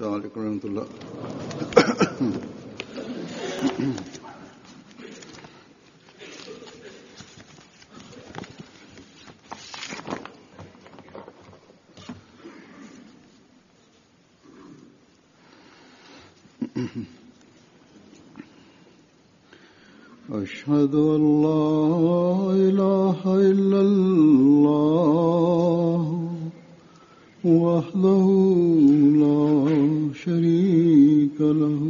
السلام عليكم ورحمة الله. أشهد أن لا إله إلا الله وحده لا شريك له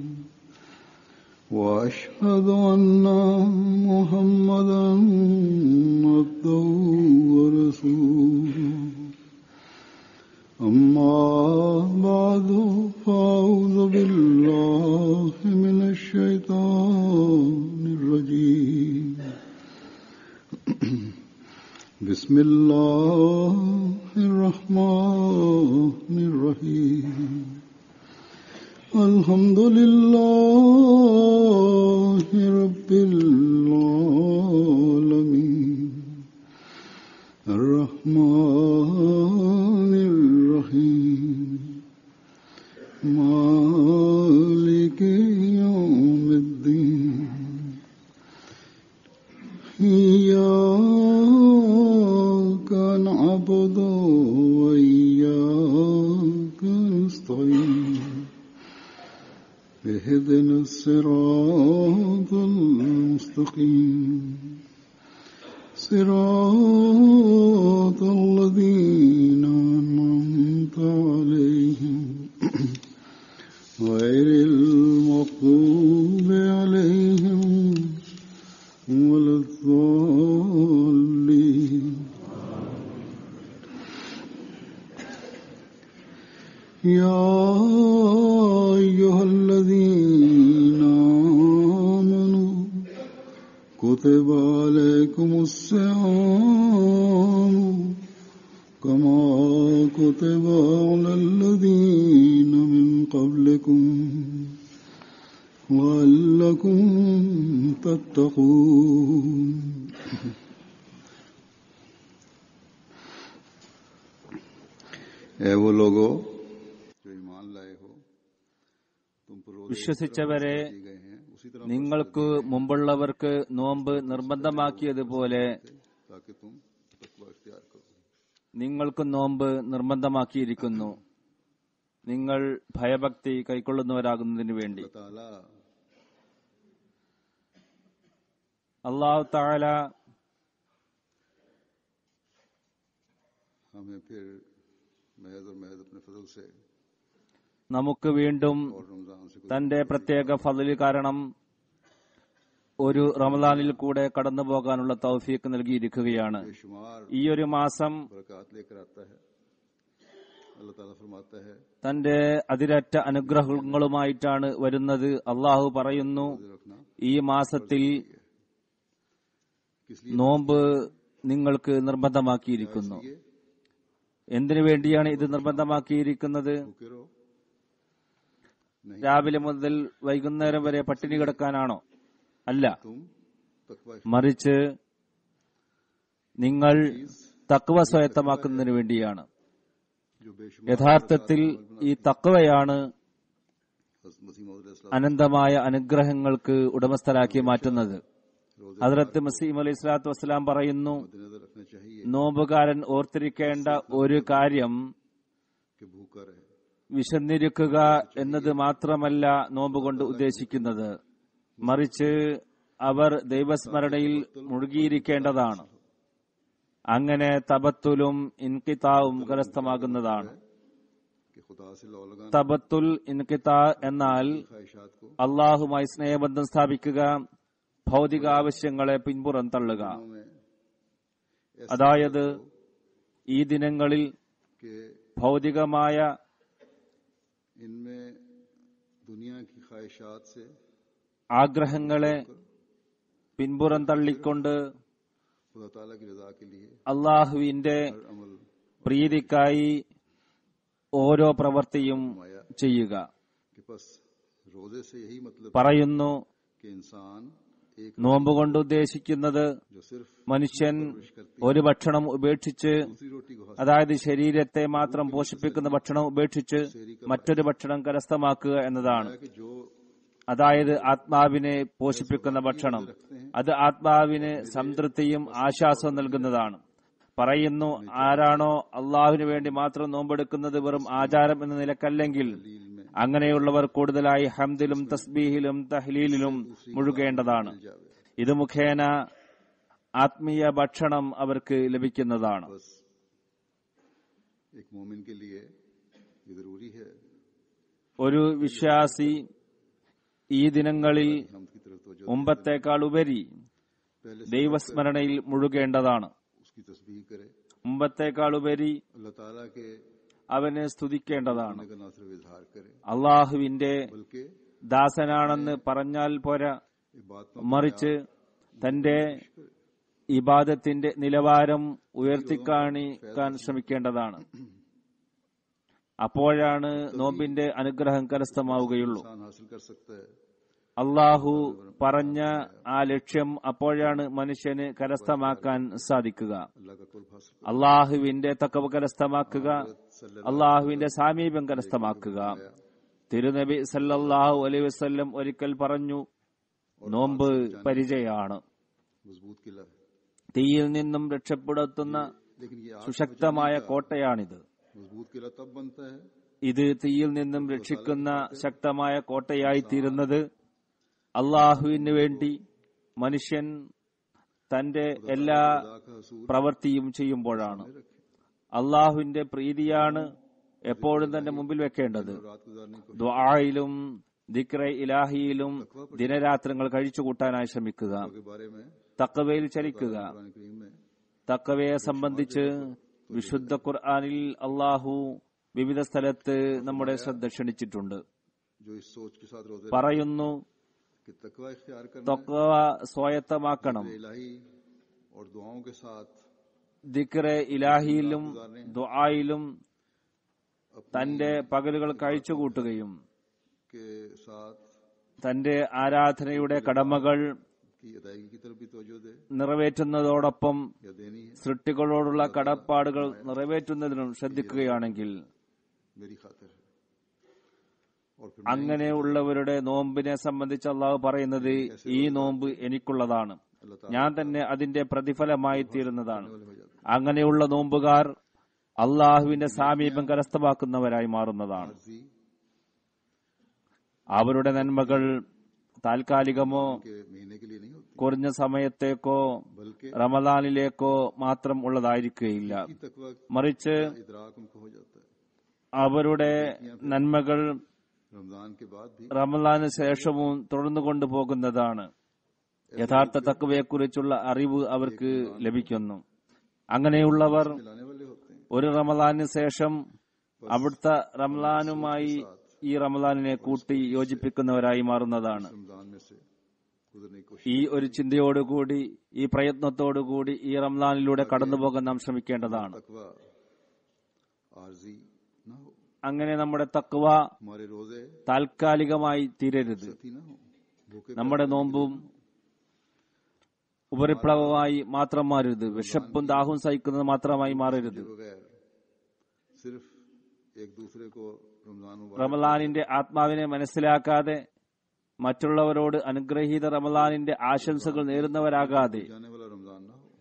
وأشهد أن محمدا عبده ورسوله أما بعد فأعوذ بالله من الشيطان الرجيم بسم الله الرحمن الرحيم الحمد لله رب العالمين الرحمن الرحيم مالك يوم الدين إياك نعبد وإياك نستعين اهدنا الصراط المستقيم صراط الذين أنعمت عليهم غير المغضوب عليهم ولا الضالين. يا أيها الذين آمنوا كتب عليكم الصيام كما كتب على الذين من قبلكم لعلكم تتقون. वो लोगों जो ईमान लाए हो तुम पर വിശ്വസിച്ചവരെ നിങ്ങൾക്ക് മുമ്പുള്ളവർക്ക് നോമ്പ് നിർബന്ധമാക്കിയതുപോലെ നിങ്ങൾക്ക് നോമ്പ് നിർബന്ധമാക്കിയിരിക്കുന്നു, നിങ്ങൾ ഭയഭക്തി കൈക്കൊള്ളുന്നവരാകുന്നതിനു വേണ്ടി. അല്ലാഹു തആല നമുക്ക് വീണ്ടും തന്റെ പ്രത്യേക ഫള് കാരണം ഒരു റമദാനിൽ കൂടെ കടന്നു പോകാനുള്ള തൗഫീഖ് നൽകിയിരിക്കുകയാണ്. ഈ ഒരു മാസം തന്റെ അതിരറ്റ അനുഗ്രഹങ്ങളുമായിട്ടാണ് വരുന്നത്. അള്ളാഹു പറയുന്നു, ഈ മാസത്തിൽ നോമ്പ് നിങ്ങൾക്ക് നിർബന്ധമാക്കിയിരിക്കുന്നു. എന്തിനു വേണ്ടിയാണ് ഇത് നിർബന്ധമാക്കിയിരിക്കുന്നത്? രാവിലെ മുതൽ വൈകുന്നേരം വരെ പട്ടിണി കിടക്കാനാണോ? അല്ല, മറിച്ച് നിങ്ങൾ തഖ്വ സ്വായത്തമാക്കുന്നതിന് വേണ്ടിയാണ്. യഥാർത്ഥത്തിൽ ഈ തഖ്വയാണ് അനന്തമായ അനുഗ്രഹങ്ങൾക്ക് ഉടമസ്ഥരാക്കി മാറ്റുന്നത്. ഹദ്റത്ത് മസീഹ് അലൈഹി സ്വലാത്തു വസ്സലാം പറയുന്നു, നോമ്പുകാരൻ ഓർത്തിരിക്കേണ്ട ഒരു കാര്യം വിശന്നിരിക്കുക എന്നത് മാത്രമല്ല നോമ്പ് കൊണ്ട് ഉദ്ദേശിക്കുന്നത്, മറിച്ച് അവർ ദൈവസ്മരണയിൽ മുഴുകിയിരിക്കേണ്ടതാണ്. അങ്ങനെ തബത്തുലും ഇൻകിതാവും കരസ്ഥമാകുന്നതാണ്. തബത്തുൽ ഇൻകിതാ എന്നാൽ അള്ളാഹുമായി സ്നേഹബന്ധം സ്ഥാപിക്കുക, ഭൗതിക ആവശ്യങ്ങളെ പിൻപുറം തള്ളുക. അതായത് ഈ ദിനങ്ങളിൽ ഭൗതികമായ ആഗ്രഹങ്ങളെ പിൻപുറം തള്ളിക്കൊണ്ട് അള്ളാഹുവിന്റെ പ്രീതിക്കായി ഓരോ പ്രവൃത്തിയും ചെയ്യുക. പറയുന്നു, നോമ്പ് കൊണ്ട് ഉദ്ദേശിക്കുന്നത് जो सिर्फ മനുഷ്യൻ ഒരു ഭക്ഷണം ഉപേക്ഷിച്ച്, दूसरी रोटी को हासिल അതായത് ശരീരത്തെ മാത്രം പോഷിപ്പിക്കുന്ന ഭക്ഷണം ഉപേക്ഷിച്ച് മറ്റൊരു ഭക്ഷണം കരസ്ഥമാക്കുക എന്നതാണ്. कि जो അതായത് ആത്മാവിനെ പോഷിപ്പിക്കുന്ന ഭക്ഷണം. അത് ആത്മാവിന് സംതൃപ്തിയും ആശ്വാസവും നൽകുന്നതാണ്. പറയുന്നു, ആരാണോ അള്ളാഹുവിന് വേണ്ടി മാത്രം നോമ്പെടുക്കുന്നത് വെറും ആചാരം എന്ന നിലക്കല്ലെങ്കിൽ അങ്ങനെയുള്ളവർ കൂടുതലായി ഹംദിലും തസ്ബീഹിലും തഹ്ലീലിലും മുഴുകേണ്ടതാണ്. ഇത് മുഖേന ആത്മീയ ഭക്ഷണം അവർക്ക് ലഭിക്കുന്നതാണ്. बस एक मोमिन के लिए ये जरूरी है ഒരു വിശ്വാസി ഈ ദിനങ്ങളിൽ हम की तरफ तवज्जो മുമ്പത്തേക്കാൾ ഉപരി ദൈവസ്മരണയിൽ മുഴുകേണ്ടതാണ്. उसकी तस्बीह करे, മുമ്പത്തേക്കാൾ ഉപരി अल्लाह ताला के അവനെ സ്തുതിക്കേണ്ടതാണ്. का ना सिर्फ इजहार करे അള്ളാഹുവിന്റെ बल्कि ദാസനാണെന്ന് പറഞ്ഞാൽ പോരാ, बातों മറിച്ച് തന്റെ ഇബാദത്തിന്റെ നിലവാരം ഉയർത്തിക്കാണിക്കാൻ ശ്രമിക്കേണ്ടതാണ്. അപ്പോഴാണ് നോമ്പിന്റെ അനുഗ്രഹം കരസ്ഥമാവുകയുള്ളൂ. इंसान हासिल कर सकता है। അള്ളാഹു പറഞ്ഞ ആ ലക്ഷ്യം അപ്പോഴാണ് മനുഷ്യന് കരസ്ഥമാക്കാൻ സാധിക്കുക. अल्लाह का कुर्ब हासिल അള്ളാഹുവിന്റെ തഖ്വ കരസ്ഥമാക്കുക, അള്ളാഹുവിന്റെ സാമീപ്യം കരസ്ഥമാക്കുക. തിരുനബി സല്ലല്ലാഹു അലൈഹി വസല്ലം ഒരിക്കൽ പറഞ്ഞു, നോമ്പ് പരിചയാണ്, मजबूत किला है, തീയിൽ നിന്നും രക്ഷപ്പെടുത്തുന്ന लेकिन ये സുശക്തമായ കോട്ടയാണിത്. मजबूत किला तब बनता है ഇത് തീയിൽ നിന്നും രക്ഷിക്കുന്ന ശക്തമായ കോട്ടയായി തീരുന്നത് അള്ളാഹുവിന് വേണ്ടി മനുഷ്യൻ തന്റെ എല്ലാ खुदा का हसूल പ്രവൃത്തിയും ചെയ്യുമ്പോഴാണ്. അള്ളാഹുവിന്റെ പ്രീതിയാണ് എപ്പോഴും തന്റെ മുമ്പിൽ വെക്കേണ്ടത്. रात गुजारने को ദുആയിലും ദിക്റെ ഇലാഹിയിലും ദിനരാത്രങ്ങൾ കഴിച്ചുകൂട്ടാനായി ശ്രമിക്കുക. के बारे में തഖ്വയിൽ ചലിക്കുക. कुरान करीम में തഖ്വയെ സംബന്ധിച്ച് വിശുദ്ധ ഖുർആനിൽ അള്ളാഹു വിവിധ സ്ഥലത്ത് നമ്മുടെ ശ്രദ്ധ ക്ഷണിച്ചിട്ടുണ്ട്. जो इस सोच के साथ रोजे പറയുന്നു, कि तकवा इख्तियार करना തഖ്വ സ്വായത്തമാക്കണം, इलाही और दुआओं के साथ ദിക്റെ ഇലാഹിയിലും ദുആയിലും തന്റെ പകലുകൾ കഴിച്ചുകൂട്ടുകയും के साथ തന്റെ ആരാധനയുടെ കടമകൾ की अदायगी की तरफ भी तवज्जो दे നിറവേറ്റുന്നതോടൊപ്പം या देनी है സൃഷ്ടികളോടുള്ള കടപ്പാടുകൾ നിറവേറ്റുന്നതിനും ശ്രദ്ധിക്കുകയാണെങ്കിൽ मेरी खातिर है। और फिर അങ്ങനെയുള്ളവരുടെ നോമ്പിനെ സംബന്ധിച്ച് അള്ളാഹു പറയുന്നത്, ഈ നോമ്പ് എനിക്കുള്ളതാണ്, ഞാൻ തന്നെ അതിന്റെ പ്രതിഫലമായി തീരുന്നതാണ്. അങ്ങനെയുള്ള നോമ്പുകാർ അള്ളാഹുവിന്റെ സാമീപ്യം കരസ്ഥമാക്കുന്നവരായി മാറുന്നതാണ്. मर्जी അവരുടെ നന്മകൾ താൽക്കാലികമോ के महीने के लिए नहीं होती, കുറഞ്ഞ സമയത്തേക്കോ बल्कि റമദാനിലേക്കോ മാത്രം ഉള്ളതായിരിക്കുകയില്ല. की तकवा മറിച്ച് इदराक उनको हो जाता है। അവരുടെ നന്മകൾ रमजान के बाद भी റമദാന് ശേഷവും തുടർന്നു കൊണ്ടുപോകുന്നതാണ്. യഥാർത്ഥ തഖ്വയെക്കുറിച്ചുള്ള അറിവ് അവർക്ക് ലഭിക്കുന്നു. അങ്ങനെയുള്ളവർ मिलाने वाले होते हैं। ഒരു റമദാനിന് ശേഷം അവിടുത്തെ റമദാനുമായി ഈ റമദാനിനെ കൂട്ടി യോജിപ്പിക്കുന്നവരായി മാറുന്നതാണ്. रमजान में से गुजरने की कोशिश ഈ ഒരു ചിന്തയോടുകൂടി, ഈ പ്രയത്നത്തോടുകൂടി ഈ റമദാനിലൂടെ കടന്നുപോകാൻ നാം ശ്രമിക്കേണ്ടതാണ്. तकवा आरजी ना हो, അങ്ങനെ നമ്മുടെ തഖ്വ हमारे रोजे താൽക്കാലികമായി തീരരുത്. थी ना हो, भूखे നമ്മുടെ നോമ്പും ഉപരിപ്ലവമായി മാത്രം മാറരുത്. വിശപ്പും ദാഹവും സഹിക്കുന്നത് മാത്രമായി മാറരുത്. बगैर सिर्फ एक दूसरे को रमजान मुबारक റമദാനിന്റെ ആത്മാവിനെ മനസ്സിലാക്കാതെ മറ്റുള്ളവരോട് അനുഗ്രഹീത റമദാനിന്റെ ആശംസകൾ നേരുന്നവരാകാതെ जाने वाला रमजान ना हो।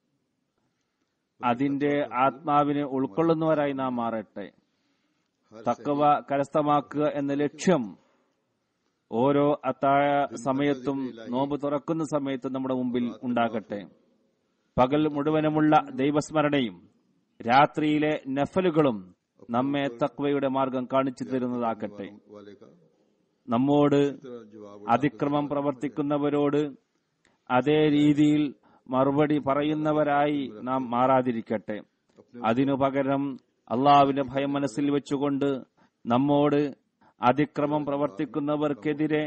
അതിന്റെ ആത്മാവിനെ ഉൾക്കൊള്ളുന്നവരായി നാം മാറട്ടെ. തഖ്വ കരസ്ഥമാക്കുക എന്ന ലക്ഷ്യം ഓരോ അത്താഴ സമയത്തും നോമ്പ് തുറക്കുന്ന സമയത്തും നമ്മുടെ മുമ്പിൽ ഉണ്ടാകട്ടെ. പകൽ മുഴുവനുമുള്ള ദൈവസ്മരണയും രാത്രിയിലെ നഫലുകളും നമ്മെ തഖ്വയുടെ മാർഗം കാണിച്ചു തരുന്നതാക്കട്ടെ. वाले का നമ്മോട് जवाब അതിക്രമം പ്രവർത്തിക്കുന്നവരോട് അതേ രീതിയിൽ മറുപടി പറയുന്നവരായി നാം മാറാതിരിക്കട്ടെ. അതിനു പകരം അള്ളാഹുവിന്റെ ഭയം മനസ്സിൽ വെച്ചുകൊണ്ട് നമ്മോട് അതിക്രമം പ്രവർത്തിക്കുന്നവർക്കെതിരെ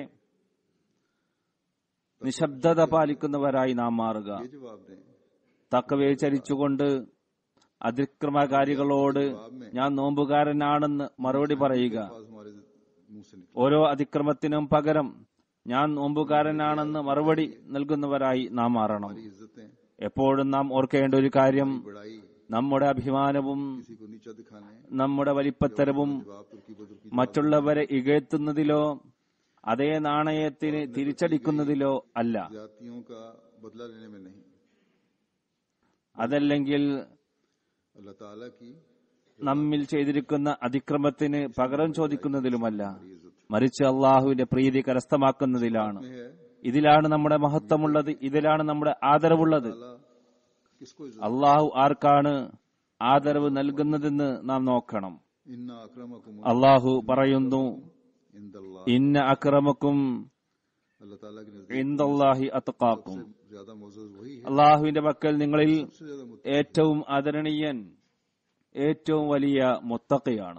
നിശബ്ദത പാലിക്കുന്നവരായി നാം മാറുക. ये जवाब दें തഖ്വയെ ചരിച്ചുകൊണ്ട് അതിക്രമകാരികളോട് ഞാൻ നോമ്പുകാരനാണെന്ന് മറുപടി പറയുക. आज हमारे मुंह से निकले ഓരോ അതിക്രമത്തിനും പകരം ഞാൻ നോമ്പുകാരനാണെന്ന് മറുപടി നൽകുന്നവരായി നാം മാറണം. हमारी इज्जतें എപ്പോഴും നാം ഓർക്കേണ്ട ഒരു കാര്യം, बड़ाई നമ്മുടെ അഭിമാനവും किसी को नीचा दिखाने നമ്മുടെ വലിപ്പത്തരവും जवाब तुर्की बदुर्की മറ്റുള്ളവരെ ഇകഴ്ത്തുന്നതിലോ അതേ നാണയത്തിന് തിരിച്ചടിക്കുന്നതിലോ അല്ല. जातियों का बदला लेने में नहीं, അതല്ലെങ്കിൽ अल्लाह ताला की നമ്മിൽ ചെയ്തിരിക്കുന്ന അതിക്രമത്തിന് പകരം ചോദിക്കുന്നതിലുമല്ല, മറിച്ച് അള്ളാഹുവിന്റെ പ്രീതി കരസ്ഥമാക്കുന്നതിലാണ്. ഇതിലാണ് നമ്മുടെ മഹത്വമുള്ളത്, ഇതിലാണ് നമ്മുടെ ആദരവുള്ളത്. किसको അള്ളാഹു ആർക്കാണ് ആദരവ് നൽകുന്നതെന്ന് നാം നോക്കണം. इन्ना अक्रमकुम അള്ളാഹു പറയുന്നു, इंदल्लाह, ഇന്ന അക്രമക്കും अल्लाह ताला के नजदीक ഇൻദല്ലാഹി അത്ഖാക്കും. ज्यादा मोअज़्ज़ज़ वही है, അള്ളാഹുവിന്റെ പക്കൽ നിങ്ങളിൽ सबसे ज्यादा मुत्तक़ी। ഏറ്റവും ആദരണീയൻ ഏറ്റവും വലിയ മുത്തഖിയാണ്.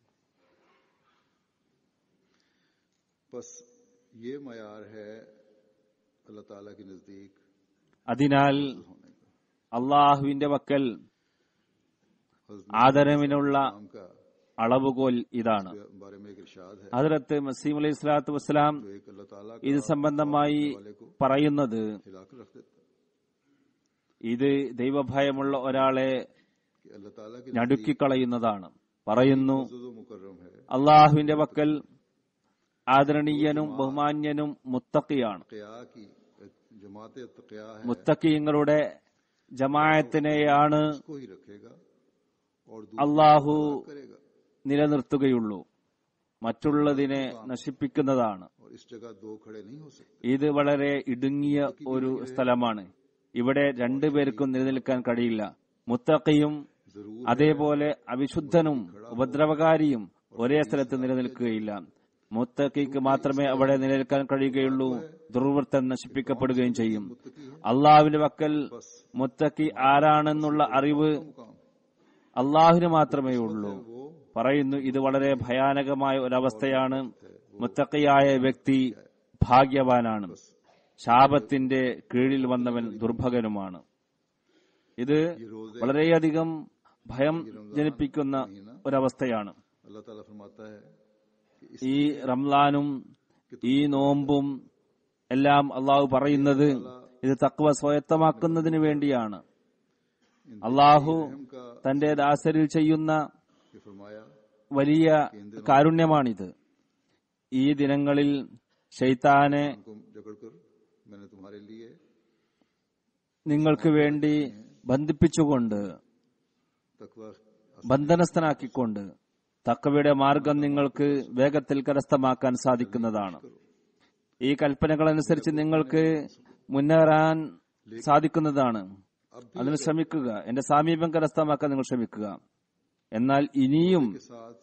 बस ये मयार है अल्लाह ताला के नजदीक അതിനാൽ होने का। അള്ളാഹുവിന്റെ പക്കൽ हज़रत ആദരവിനുള്ള नाम का അളവുകോൽ ഇതാണ്. बारे में एक इरशाद है ഹദ്റത്ത് മസീഹ് അലൈഹി സ്വലാത്തു വസ്സലാം जो एक अल्लाह ताला ഇത് का സംബന്ധമായി वाले को പറയുന്നത്, हिलाकर रख देता ഇത് ദൈവഭയമുള്ള ഒരാളെ कि अल्लाह ताला के ഞടുക്കിക്കളയുന്നതാണ്. പറയുന്നു, नजदीक मुकर्रम है, അള്ളാഹുവിന്റെ പക്കൽ ആദരണീയനും ബഹുമാന്യനും മുത്തഖിയാണ്. क़िया की जमात तक़िया है, മുത്തഖീങ്ങളുടെ ജമാഅത്തിനെയാണ് उसको ही रखेगा और അള്ളാഹു करेगा, നിലനിർത്തുകയുള്ളൂ, മറ്റുള്ളതിനെ നശിപ്പിക്കുന്നതാണ്. और इस जगह दो खड़े नहीं हो सकते। ഇത് വളരെ ഇടുങ്ങിയ ഒരു സ്ഥലമാണ്. ഇവിടെ രണ്ടുപേർക്കും നിലനിൽക്കാൻ കഴിയില്ല. മുത്തഖിയും जरूर അതേപോലെ അവിശുദ്ധനും ഉപദ്രവകാരിയും ഒരേ സ്ഥലത്ത് നിലനിൽക്കുകയില്ല. മുത്തഖിക്ക് മാത്രമേ അവിടെ നിലനിൽക്കാൻ കഴിയുകയുള്ളൂ. ദുർവൃത്തൻ നശിപ്പിക്കപ്പെടുകയും ചെയ്യും. അള്ളാഹുവിന്റെ പക്കൽ മുത്തഖി ആരാണെന്നുള്ള അറിവ് അള്ളാഹുവിന് മാത്രമേ ഉള്ളൂ. പറയുന്നു, ഇത് വളരെ ഭയാനകമായ ഒരവസ്ഥയാണ്. മുത്തഖിയായ വ്യക്തി ഭാഗ്യവാനാണ്, ശാപത്തിന്റെ കീഴിൽ വന്നവൻ ദുർഭകനുമാണ്. ഇത് വളരെയധികം ഭയം ജനിപ്പിക്കുന്ന ഒരവസ്ഥയാണ്. अल्लाह ताला फरमाता है ഈ റംലാനും ഈ നോമ്പും എല്ലാം അള്ളാഹു പറയുന്നത് ഇത് തഖ്വ സ്വായത്തമാക്കുന്നതിന് വേണ്ടിയാണ്. അള്ളാഹു തന്റെ ദാസരിൽ ചെയ്യുന്ന कि फरमाया വലിയ കാരുണ്യമാണിത്. ഈ ദിനങ്ങളിൽ ശൈത്താനെ उनको जकड़कर मैंने तुम्हारे लिए നിങ്ങൾക്ക് വേണ്ടി ബന്ധിപ്പിച്ചുകൊണ്ട്, तकवा ബന്ധനസ്ഥനാക്കിക്കൊണ്ട് തഖ്വയുടെ മാർഗം നിങ്ങൾക്ക് വേഗത്തിൽ കരസ്ഥമാക്കാൻ സാധിക്കുന്നതാണ്. ഈ കൽപ്പനകളനുസരിച്ച് നിങ്ങൾക്ക് മുന്നേറാൻ സാധിക്കുന്നതാണ്. അതിന് ശ്രമിക്കുക. എന്റെ സാമീപ്യം കരസ്ഥമാക്കാൻ നിങ്ങൾ ശ്രമിക്കുക. എന്നാൽ ഇനിയും के साथ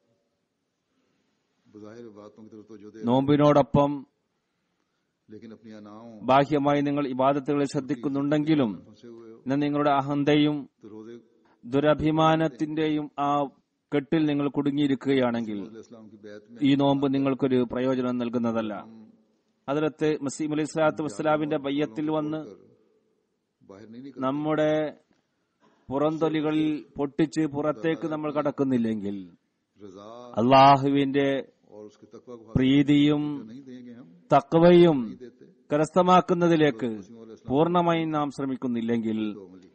बज़ाहिर बातों की तरफ तवज्जो दे, നോമ്പിനോടൊപ്പം लेकिन अपनी अनाओं ബാഹ്യമായി നിങ്ങൾ ഇബാദത്തുകളിൽ ശ്രദ്ധിക്കുന്നുണ്ടെങ്കിലും फंसे हुए हो ഇന്ന് നിങ്ങളുടെ അഹന്തയും तो रोजे ദുരഭിമാനത്തിന്റെയും ആ കെട്ടിൽ നിങ്ങൾ കുടുങ്ങിയിരിക്കുകയാണെങ്കിൽ इस्लाम की बैत में ഈ നോമ്പ് നിങ്ങൾക്കൊരു പ്രയോജനം നൽകുന്നതല്ല. ഹദ്റത്ത് മസീഹ് അലൈഹി സ്വലാത്തു വസ്സലാമിന്റെ ബയ്യത്തിൽ വന്ന് बाहर नहीं निकल നമ്മുടെ പുറംതൊലികളിൽ പൊട്ടിച്ച് പുറത്തേക്ക് നമ്മൾ കടക്കുന്നില്ലെങ്കിൽ रजा അള്ളാഹുവിന്റെ और उसके तकवा को പ്രീതിയും नहीं देंगे, हम തഖ്വയും देते കരസ്ഥമാക്കുന്നതിലേക്ക് പൂർണ്ണമായും നാം ശ്രമിക്കുന്നില്ലെങ്കിൽ, तो अमली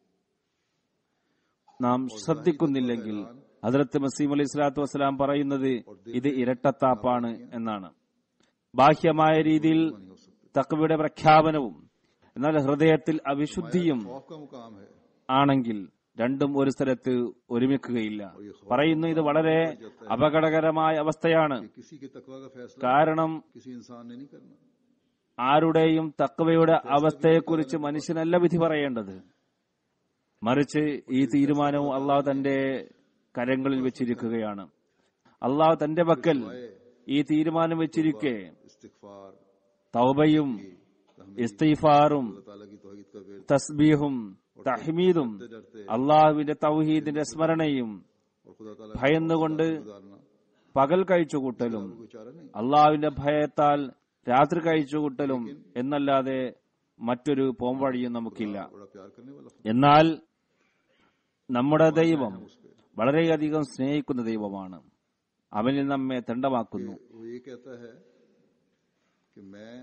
നാം ശ്രദ്ധിക്കുന്നില്ലെങ്കിൽ, ഹദ്റത്ത് മസീഹ് അലൈഹി സ്വലാത്തു വസ്സലാം പറയുന്നത് ഇത് ഇരട്ടത്താപ്പാണ് എന്നാണ്. ബാഹ്യമായ രീതിയിൽ नहीं हो सकते। തഖ്വയുടെ പ്രഖ്യാപനവും എന്നാൽ ഹൃദയത്തിൽ അവിശുദ്ധിയും खौफ का मुकाम है, ആണെങ്കിൽ രണ്ടും ഒരു സ്ഥലത്ത് ഒരുമിക്കുകയില്ല. പറയുന്നു, ഇത് വളരെ അപകടകരമായ അവസ്ഥയാണ്. कि किसी के तकवा का फैसला കാരണം किसी इंसान ने नहीं करना। ആരുടെയും തഖ്വയുടെ അവസ്ഥയെക്കുറിച്ച് മനുഷ്യനല്ല വിധി പറയേണ്ടത്, മറിച്ച് ഈ തീരുമാനവും അള്ളാഹു തന്റെ കരങ്ങളിൽ വെച്ചിരിക്കുകയാണ്. അള്ളാഹു തന്റെ പക്കൽ ഈ തീരുമാനം വെച്ചിരിക്കെ इस्तिग़फ़ार, തൗബയും ഇസ്തിഗ്ഫാറും अल्लाह ताला की तौहीद का विरद തസ്ബീഹും തഹ്മീദും അള്ളാഹുവിന്റെ തൗഹീദിന്റെ സ്മരണയും और खुदा ताला ഭയന്നുകൊണ്ട് गुजारना പകൽ കഴിച്ചുകൂട്ടലും कोई चारा नहीं। അള്ളാഹുവിന്റെ ഭയത്താൽ രാത്രി കഴിച്ചുകൂട്ടലും എന്നല്ലാതെ മറ്റൊരു പോംവഴിയും നമുക്കില്ല. बड़ा प्यार करने वाला എന്നാൽ നമ്മുടെ ദൈവം വളരെയധികം സ്നേഹിക്കുന്ന ദൈവമാണ്. അവനിൽ നമ്മെ തണ്ടമാക്കുന്നു. वो ये कहता है कि मैं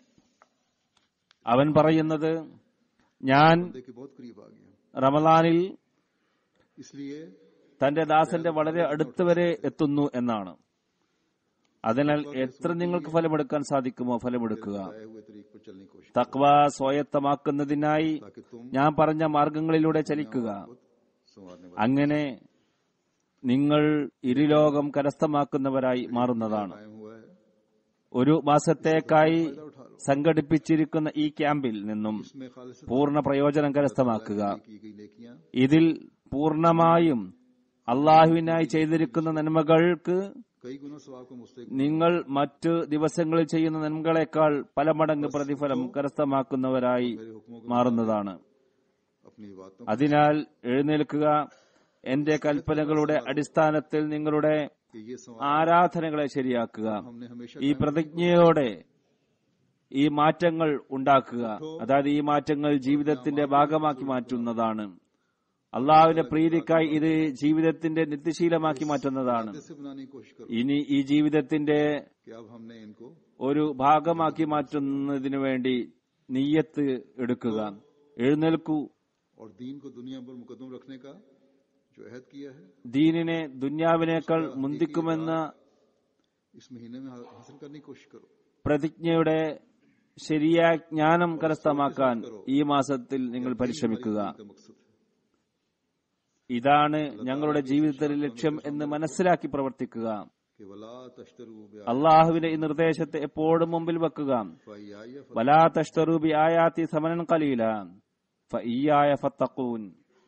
അവൻ പറയുന്നത്, ഞാൻ बंदे के बहुत करीब आ गया, റമളാനിൽ इसलिए തന്റെ ദാസന്റെ വളരെ അടുത്തുവരെ എത്തുന്നു എന്നാണ്. അതിനാൽ എത്ര നിങ്ങൾക്ക് ഫലമെടുക്കാൻ സാധിക്കുമോ ഫലമെടുക്കുക. बताए हुए तरीके पर चलने की कोशिश തഖ്വ സ്വായത്തമാക്കുന്നതിനായി ताकि तुम ഞാൻ പറഞ്ഞ മാർഗങ്ങളിലൂടെ ചലിക്കുക. संवारने वाले അങ്ങനെ നിങ്ങൾ ഇരുലോകം കരസ്ഥമാക്കുന്നവരായി മാറുന്നതാണ്. कायम हुआ है। ഒരു മാസത്തേക്കായി സംഘടിപ്പിച്ചിരിക്കുന്ന ഈ ക്യാമ്പിൽ നിന്നും इसमें खालिस പൂർണ്ണ പ്രയോജനം കരസ്ഥമാക്കുക. की गई नेकियां ഇതിൽ പൂർണ്ണമായും അള്ളാഹുവിനായി ചെയ്തിരിക്കുന്ന നന്മകൾക്ക് कई गुना सवाब को मुस्तहिक നിങ്ങൾ മറ്റു ദിവസങ്ങളിൽ ചെയ്യുന്ന നന്മകളെക്കാൾ പല മടങ്ങ് പ്രതിഫലം കരസ്ഥമാക്കുന്നവരായി മാറുന്നതാണ്. अपनी बातों അതിനാൽ എഴുന്നേൽക്കുക, എന്റെ കൽപ്പനകളുടെ അടിസ്ഥാനത്തിൽ നിങ്ങളുടെ कि ये सवाब ആരാധനകളെ ശരിയാക്കുക. हमने हमेशा ഈ പ്രതിജ്ഞയോടെ ഈ മാറ്റങ്ങൾ ഉണ്ടാക്കുക. അതായത് ഈ മാറ്റങ്ങൾ ജീവിതത്തിന്റെ ഭാഗമാക്കി മാറ്റുന്നതാണ്. അള്ളാഹുവിന്റെ പ്രീതിക്കായി ഇത് ജീവിതത്തിന്റെ നിത്യശീലമാക്കി മാറ്റുന്നതാണ്. से बनाने की कोशिश करो ഇനി ഈ ജീവിതത്തിന്റെ कि अब हमने इनको ഒരു ഭാഗമാക്കി മാറ്റുന്നതിനു വേണ്ടി നിയ്യത്ത് എടുക്കുക. എഴുന്നേൽക്കൂ, और दीन को दुनिया पर मुकदम रखने का जो अहद किया है ദീനിനെ ദുന്യാവിനേക്കാൾ മുന്തിക്കുമെന്ന इस महीने में हासिल करने की कोशिश करो। പ്രതിജ്ഞയുടെ ശരിയായ ജ്ഞാനം കരസ്ഥമാക്കാൻ ഈ മാസത്തിൽ നിങ്ങൾ പരിശ്രമിക്കുക. का मकसद है ഇതാണ് ഞങ്ങളുടെ ജീവിതത്തിലെ ലക്ഷ്യം എന്ന് മനസ്സിലാക്കി പ്രവർത്തിക്കുക. कि वला तश्तरू അള്ളാഹുവിന്റെ ഈ നിർദ്ദേശത്തെ എപ്പോഴും മുമ്പിൽ വെക്കുക. बिआया വലാ തശ്തറൂ ബിആയാതി സമനൻ ഖലീല ഫഇയ്യായ ഫത്തഖൂൻ.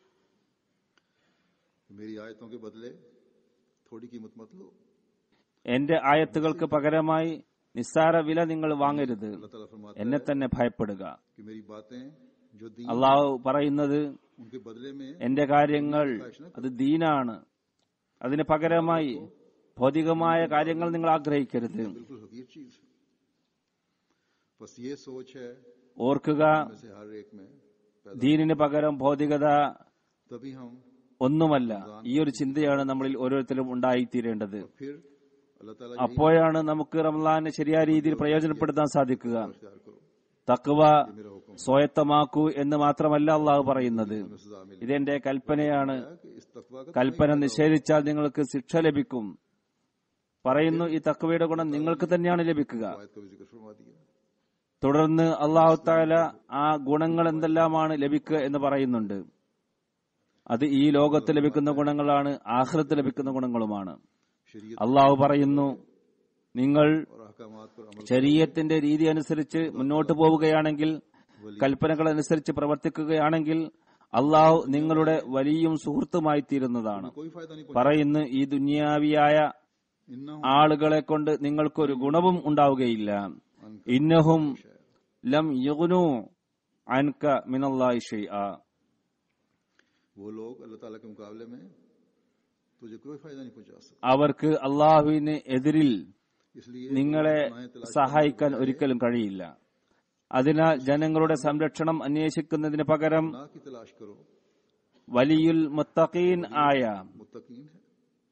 मेरी आयतों के बदले थोड़ी कीमत मत लो। എന്റെ ആയത്തുകൾക്ക് പകരമായി നിസ്സാര വില നിങ്ങൾ വാങ്ങരുത്. अल्लाह ताला फरमाता എന്നെ തന്നെ ഭയപ്പെടുക. कि मेरी बातें जो दीन അള്ളാഹു പറയുന്നത്, उनके बदले में എന്റെ കാര്യങ്ങൾ അത് ദീനാണ്. അതിന് പകരമായി ഭൗതികമായ കാര്യങ്ങൾ നിങ്ങൾ ആഗ്രഹിക്കരുത്. बिल्कुल हकीर चीज है। बस ये सोच है ഓർക്കുക, में से हर एक में पैदा, ദീനിന് പകരം ഭൗതികത तभी हम ഒന്നുമല്ല. ഈ ഒരു ചിന്തയാണ് നമ്മളിൽ ഓരോരുത്തരും ഉണ്ടായിത്തീരേണ്ടത്. फिर अल्लाह ताला അപ്പോഴാണ് നമുക്ക് റമളാനെ ശരിയായ രീതിയിൽ പ്രയോജനപ്പെടുത്താൻ സാധിക്കുക. इख्तियार करो। തഖ്വ मेरा हुक्म സ്വായത്തമാക്കൂ എന്ന് മാത്രമല്ല അള്ളാഹു പറയുന്നത്, में सजा मिले ഇതെന്റെ കൽപ്പനയാണ്. कि इस तकवा का കൽപ്പന നിഷേധിച്ചാൽ നിങ്ങൾക്ക് ശിക്ഷ ലഭിക്കും. പറയുന്നു, ഈ തഖ്വയുടെ ഗുണം നിങ്ങൾക്ക് തന്നെയാണ് ലഭിക്കുക. आयत का भी जिक्र फरमा दिया। തുടർന്ന് അള്ളാഹു തആല ആ ഗുണങ്ങൾ എന്തെല്ലാമാണ് ലഭിക്കുക എന്ന് പറയുന്നുണ്ട്. അത് ഈ ലോകത്ത് ലഭിക്കുന്ന ഗുണങ്ങളാണ്, ആഖിറത്ത് ലഭിക്കുന്ന ഗുണങ്ങളുമാണ്. शरीयत അള്ളാഹു പറയുന്നു, നിങ്ങൾ और अहकामात पर अमल ശരീഅത്തിന്റെ രീതി അനുസരിച്ച് മുന്നോട്ട് പോവുകയാണെങ്കിൽ, കൽപ്പനകൾ അനുസരിച്ച് പ്രവർത്തിക്കുകയാണെങ്കിൽ അള്ളാഹു നിങ്ങളുടെ വലിയും സുഹൃത്തുമായി തീരുന്നതാണ്. कोई फायदा नहीं പറയുന്നു, ഈ ദുനിയാവിയായ इन्ना ആളുകളെ കൊണ്ട് നിങ്ങൾക്കൊരു ഗുണവും ഉണ്ടാവുകയില്ല. ഇന്നഹും ലം യുഗ്നു അൻക മിനല്ലാഹി ഷൈആ. वो लोग अल्लाह ताला के मुकाबले में तुझे कोई फायदा नहीं पहुंचा सकते। അവർക്ക് അള്ളാഹുവിന് എതിരിൽ इसलिए നിങ്ങളെ സഹായിക്കാൻ ഒരിക്കലും കഴിയില്ല. അതിനാൽ ജനങ്ങളുടെ സംരക്ഷണം അന്വേഷിക്കുന്നതിന് പകരം गुनाह की तलाश करो। വലിയുൽ മുത്തഖീൻ ആയ मुत्तकीन है,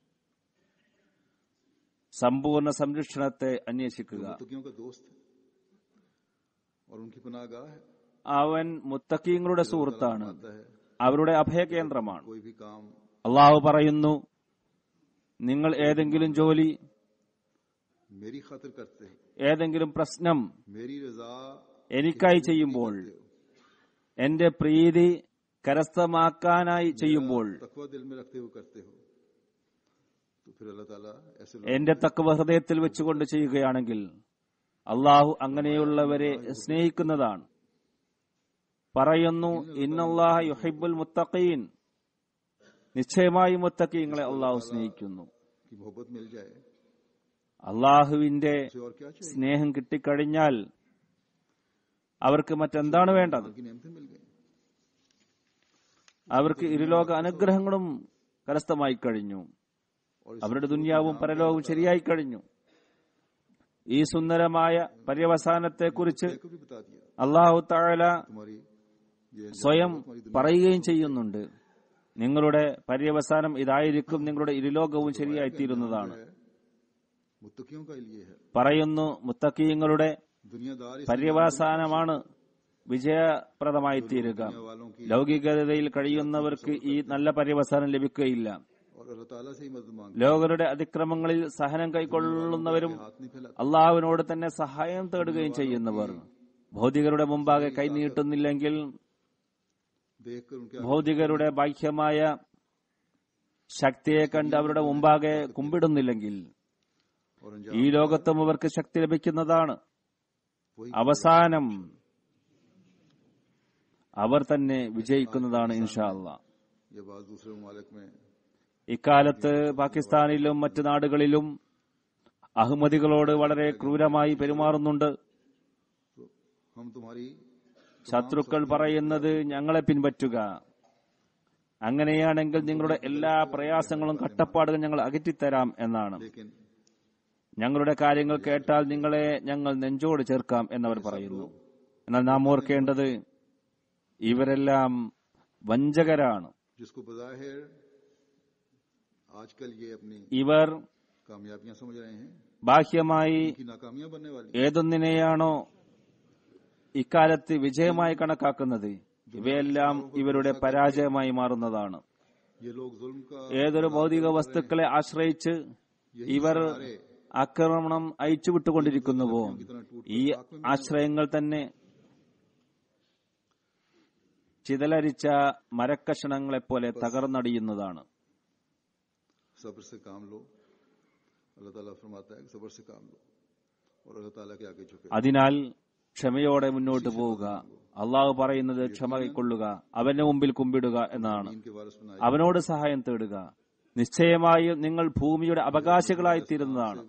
സമ്പൂർണ്ണ സംരക്ഷണത്തെ അന്വേഷിക്കുക. मुत्तकियों का दोस्त है और उनकी पनाहगाह है। അവൻ മുത്തഖീങ്ങളുടെ സുഹൃത്താണ്, आता है അവരുടെ അഭയകേന്ദ്രമാണ്. कोई भी काम അള്ളാഹു പറയുന്നു, നിങ്ങൾ ഏതെങ്കിലും ജോലി, मेरी खातिर करते हो, ഏതെങ്കിലും പ്രശ്നം मेरी रजा എനിക്കായി ചെയ്യുമ്പോൾ, എന്റെ പ്രീതി കരസ്ഥമാക്കാനായി ചെയ്യുമ്പോൾ, तकवा दिल में रखते हुए करते हो, तो फिर अल्लाह ताला ऐसे എന്റെ തഖ്വ ഹൃദയത്തിൽ വെച്ചുകൊണ്ട് ചെയ്യുകയാണെങ്കിൽ അള്ളാഹു അങ്ങനെയുള്ളവരെ സ്നേഹിക്കുന്നതാണ്. പറയുന്നു, ഇന്നല്ലാഹ യുഹിബ്ബുൽ മുത്തഖീൻ. നിശ്ചയമായും മുത്തഖീങ്ങളെ അള്ളാഹു സ്നേഹിക്കുന്നു. की मोहब्बत मिल जाए അള്ളാഹുവിന്റെ उसे और क्या चाहिए। സ്നേഹം കിട്ടിക്കഴിഞ്ഞാൽ അവർക്ക് മറ്റെന്താണ് വേണ്ടത്? की नेमतें मिल गई। അവർക്ക് ഇരുലോക അനുഗ്രഹങ്ങളും കരസ്ഥമായി കഴിഞ്ഞു. അവരുടെ ദുനിയാവും പരലോകവും ശരിയായി കഴിഞ്ഞു. ഈ സുന്ദരമായ പര്യവസാനത്തെക്കുറിച്ച് को भी बता दिया അള്ളാഹു തആല तुम्हारी ये സ്വയം പറയുകയും ചെയ്യുന്നുണ്ട്. നിങ്ങളുടെ പര്യവസാനം ഇതായിരിക്കും, നിങ്ങളുടെ ഇരുലോകവും ശരിയായിത്തീരുന്നതാണ്. मुत्तकियों का लिए है। പറയുന്നു, മുത്തഖീങ്ങളുടെ പര്യവസാനമാണ് വിജയപ്രദമായി തീരുക. ലൗകികതയിൽ കഴിയുന്നവർക്ക് ഈ നല്ല പര്യവസാനം ലഭിക്കുകയില്ല. ലോകരുടെ അതിക്രമങ്ങളിൽ സഹനം കൈക്കൊള്ളുന്നവരും അള്ളാഹുവിനോട് തന്നെ സഹായം തേടുകയും ചെയ്യുന്നവർ ഭൗതികരുടെ മുമ്പാകെ കൈനീട്ടുന്നില്ലെങ്കിൽ, ഭൗതികരുടെ ബാഹ്യമായ ശക്തിയെ കണ്ട് അവരുടെ മുമ്പാകെ കുമ്പിടുന്നില്ലെങ്കിൽ ഈ ലോകത്തും അവർക്ക് ശക്തി ലഭിക്കുന്നതാണ്. അവസാനം അവർ തന്നെ വിജയിക്കുന്നതാണ് ഇൻഷാ അല്ലാഹ്. ഇക്കാലത്ത് പാകിസ്ഥാനിലും മറ്റു നാടുകളിലും അഹമ്മദികളോട് വളരെ ക്രൂരമായി പെരുമാറുന്നുണ്ട്. ശത്രുക്കൾ പറയുന്നത് ഞങ്ങളെ പിൻപറ്റുക, അങ്ങനെയാണെങ്കിൽ നിങ്ങളുടെ എല്ലാ പ്രയാസങ്ങളും കട്ടപ്പാടുകളും ഞങ്ങൾ അകറ്റിത്തരാം എന്നാണ്. ഞങ്ങളുടെ കാര്യങ്ങൾ കേട്ടാൽ നിങ്ങളെ ഞങ്ങൾ നെഞ്ചോട് ചേർക്കാം എന്നവർ പറയുന്നു. എന്നാൽ നാം ഓർക്കേണ്ടത് ഇവരെല്ലാം വഞ്ചകരാണ്. ഇവർ ബാഹ്യമായി ഏതൊന്നിനെയാണോ ഇക്കാലത്ത് വിജയമായി കണക്കാക്കുന്നത്, ഇവയെല്ലാം ഇവരുടെ പരാജയമായി മാറുന്നതാണ്. ഏതൊരു ഭൗതിക വസ്തുക്കളെ ആശ്രയിച്ച് ഇവർ ആക്രമണം അയച്ചുവിട്ടുകൊണ്ടിരിക്കുന്നുവോ, ഈ ആശ്രയങ്ങൾ തന്നെ ചിതലരിച്ച മരക്കഷണങ്ങളെപ്പോലെ തകർന്നടിയുന്നതാണ്. അതിനാൽ ക്ഷമയോടെ മുന്നോട്ട് പോവുക. അള്ളാഹു പറയുന്നത് ക്ഷമ കൈക്കൊള്ളുക, അവന്റെ മുമ്പിൽ കുമ്പിടുക എന്നാണ്. അവനോട് സഹായം തേടുക. നിശ്ചയമായും നിങ്ങൾ ഭൂമിയുടെ അവകാശികളായിത്തീരുന്നതാണ്.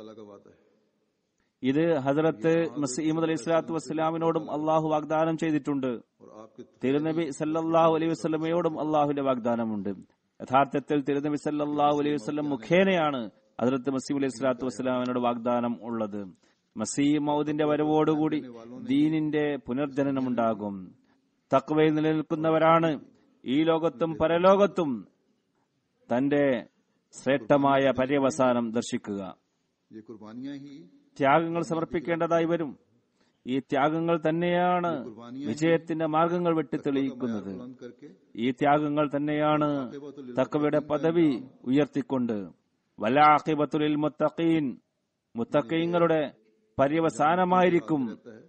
ഇത് ഹസ്രത്ത് മസീഹ് അലൈഹി സ്വലാത്തു വസ്സലാമിനോടും അള്ളാഹു വാഗ്ദാനം ചെയ്തിട്ടുണ്ട്. തിരുനബി സല്ലല്ലാഹു അലൈഹി വസല്ലമയോടും അള്ളാഹുവിന്റെ വാഗ്ദാനമുണ്ട്. യഥാർത്ഥത്തിൽ തിരുനബി സല്ലല്ലാഹു അലൈഹി വസല്ലം മുഖേനയാണ് ഹസ്രത്ത് മസീഹ് അലൈഹി സ്വലാത്തു വസ്സലാമിനോട് വാഗ്ദാനം ഉള്ളത്. മസീഹ് മൗദിന്റെ വരവോടുകൂടി ദീനിന്റെ പുനർജനനമുണ്ടാകും. തഖ്വയിൽ നിലനിൽക്കുന്നവരാണ് ഈ ലോകത്തും പരലോകത്തും തന്റെ ശ്രേഷ്ഠമായ പര്യവസാനം ദർശിക്കുക. ത്യാഗങ്ങൾ സമർപ്പിക്കേണ്ടതായി വരും. ഈ ത്യാഗങ്ങൾ തന്നെയാണ് വിജയത്തിന്റെ മാർഗങ്ങൾ വെട്ടിത്തെളിയിക്കുന്നത്. ഈ ത്യാഗങ്ങൾ തന്നെയാണ് തഖ്വയുടെ പദവി ഉയർത്തിക്കൊണ്ട് വലാഖിബത്തുൽ ലിൽ മുത്തഖീൻ, മുത്തഖീങ്ങളുടെ പര്യവസാനമായിരിക്കും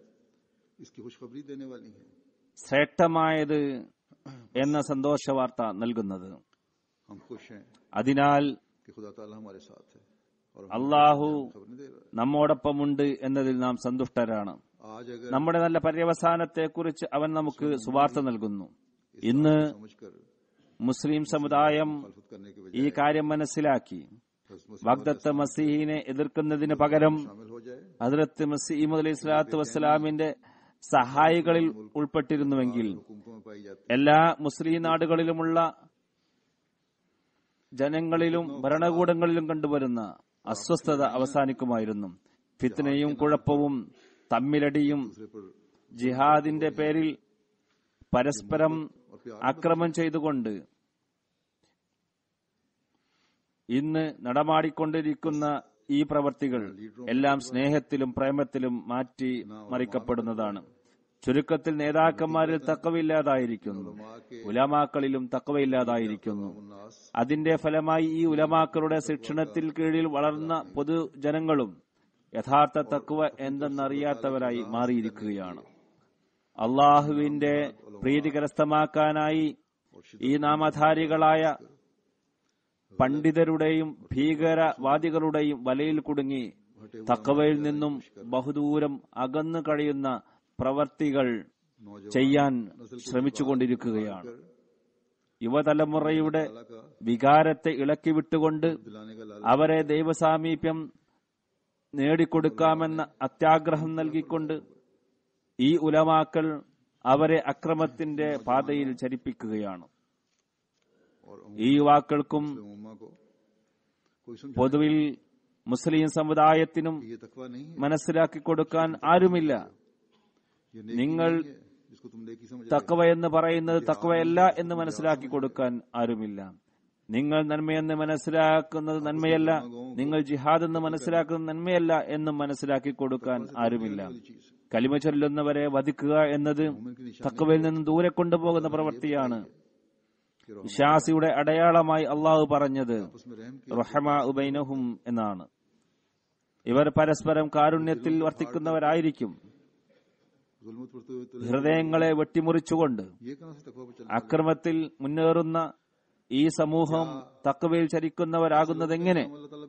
ശ്രേഷ്ഠമായത് എന്ന സന്തോഷ വാർത്ത നൽകുന്നത്. അതിനാൽ അള്ളാഹു നമ്മോടൊപ്പമുണ്ട് എന്നതിൽ നാം സന്തുഷ്ടരാണ്. നമ്മുടെ നല്ല പര്യവസാനത്തെക്കുറിച്ച് അവൻ നമുക്ക് സുവാർത്ത നൽകുന്നു. ഇന്ന് മുസ്ലിം സമുദായം ഈ കാര്യം മനസ്സിലാക്കി വഖ്ദത്ത് മസീഹിനെ എതിർക്കുന്നതിന് പകരം ഹദ്റത്ത് മസീഹ് അലൈഹി സ്വലാത്തു വസ്സലാമിന്റെ സഹായികളിൽ ഉൾപ്പെട്ടിരുന്നുവെങ്കിൽ എല്ലാ മുസ്ലിം നാടുകളിലുമുള്ള ജനങ്ങളിലും ഭരണകൂടങ്ങളിലും കണ്ടുവരുന്ന അസ്വസ്ഥത അവസാനിക്കുമായിരുന്നു. ഫിത്നയും കുഴപ്പവും തമ്മിലടിയും ജിഹാദിന്റെ പേരിൽ പരസ്പരം ആക്രമണം ചെയ്തുകൊണ്ട് ഇന്ന് നടമാടിക്കൊണ്ടിരിക്കുന്ന ഈ പ്രവർത്തികൾ എല്ലാം സ്നേഹത്തിലും പ്രേമത്തിലും മാറ്റി മറിക്കപ്പെടുന്നതാണ്. ചുരുക്കത്തിൽ നേതാക്കന്മാരിൽ തഖ്വയില്ലാതായിരിക്കുന്നു, ഉലമാക്കളിലും തഖ്വയില്ലാതായിരിക്കുന്നു. അതിന്റെ ഫലമായി ഈ ഉലമാക്കളുടെ ശിക്ഷണത്തിൽ കീഴിൽ വളർന്ന പൊതുജനങ്ങളും യഥാർത്ഥ തഖ്വ എന്തെന്നറിയാത്തവരായി മാറിയിരിക്കുകയാണ്. അള്ളാഹുവിന്റെ പ്രീതി കരസ്ഥമാക്കാനായി ഈ നാമധാരികളായ പണ്ഡിതരുടെയും ഭീകരവാദികളുടെയും വലയിൽ കുടുങ്ങി തഖ്വയിൽ നിന്നും ബഹുദൂരം അകന്നു കഴിയുന്ന പ്രവർത്തികൾ ചെയ്യാൻ ശ്രമിച്ചുകൊണ്ടിരിക്കുകയാണ്. യുവതലമുറയുടെ വികാരത്തെ ഇളക്കിവിട്ടുകൊണ്ട് അവരെ ദൈവസാമീപ്യം നേടിക്കൊടുക്കാമെന്ന അത്യാഗ്രഹം നൽകിക്കൊണ്ട് ഈ ഉലമാക്കൾ അവരെ അക്രമത്തിന്റെ പാതയിൽ ചലിപ്പിക്കുകയാണ്. ഈ യുവാക്കൾക്കും പൊതുവിൽ മുസ്ലിം സമുദായത്തിനും മനസ്സിലാക്കി കൊടുക്കാൻ ആരുമില്ല. നിങ്ങൾ തഖ്വ എന്ന് പറയുന്നത് തഖ്വയല്ല എന്ന് മനസ്സിലാക്കി കൊടുക്കാൻ ആരുമില്ല. നിങ്ങൾ നന്മയെന്ന് മനസ്സിലാക്കുന്നത് നന്മയല്ല, നിങ്ങൾ ജിഹാദ് എന്ന് മനസ്സിലാക്കുന്നത് നന്മയല്ല എന്നും മനസ്സിലാക്കി കൊടുക്കാൻ ആരുമില്ല. കലിമ ചൊല്ലുന്നവരെ വധിക്കുക എന്നത് തഖ്വയിൽ നിന്നും ദൂരെ കൊണ്ടുപോകുന്ന പ്രവൃത്തിയാണ്. വിശ്വാസിയുടെ അടയാളമായി അള്ളാഹു പറഞ്ഞത് റഹ്മാഉ ബൈനഹും എന്നാണ്. ഇവർ പരസ്പരം കാരുണ്യത്തിൽ വർത്തിക്കുന്നവരായിരിക്കും. ഹൃദയങ്ങളെ വെട്ടിമുറിച്ചുകൊണ്ട് അക്രമത്തിൽ മുന്നേറുന്ന ഈ സമൂഹം തഖ്വയിൽ ചരിക്കുന്നവരാകുന്നതെങ്ങനെ?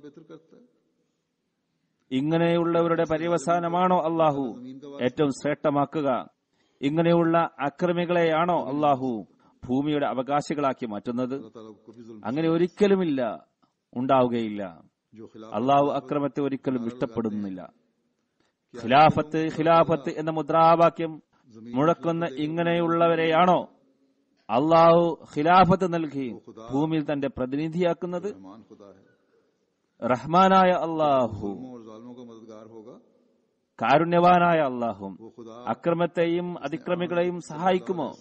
ഇങ്ങനെയുള്ളവരുടെ പര്യവസാനമാണോ അള്ളാഹു ഏറ്റവും ശ്രേഷ്ഠമാക്കുക? ഇങ്ങനെയുള്ള അക്രമികളെയാണോ അള്ളാഹു ഭൂമിയുടെ അവകാശികളാക്കി മാറ്റുന്നത്? അങ്ങനെ ഒരിക്കലുമില്ല, ഉണ്ടാവുകയില്ല. അള്ളാഹു അക്രമത്തെ ഒരിക്കലും ഇഷ്ടപ്പെടുന്നില്ല. ഖിലാഫത്ത് ഖിലാഫത്ത് എന്ന മുദ്രാവാക്യം മുഴക്കുന്ന ഇങ്ങനെയുള്ളവരെയാണോ അള്ളാഹു ഖിലാഫത്ത് നൽകി ഭൂമിയിൽ തന്റെ പ്രതിനിധിയാക്കുന്നത്? റഹ്മാനായ അള്ളാഹു, കാരുണ്യവാനായ അള്ളാഹു അക്രമത്തെയും അതിക്രമികളെയും സഹായിക്കുമോ?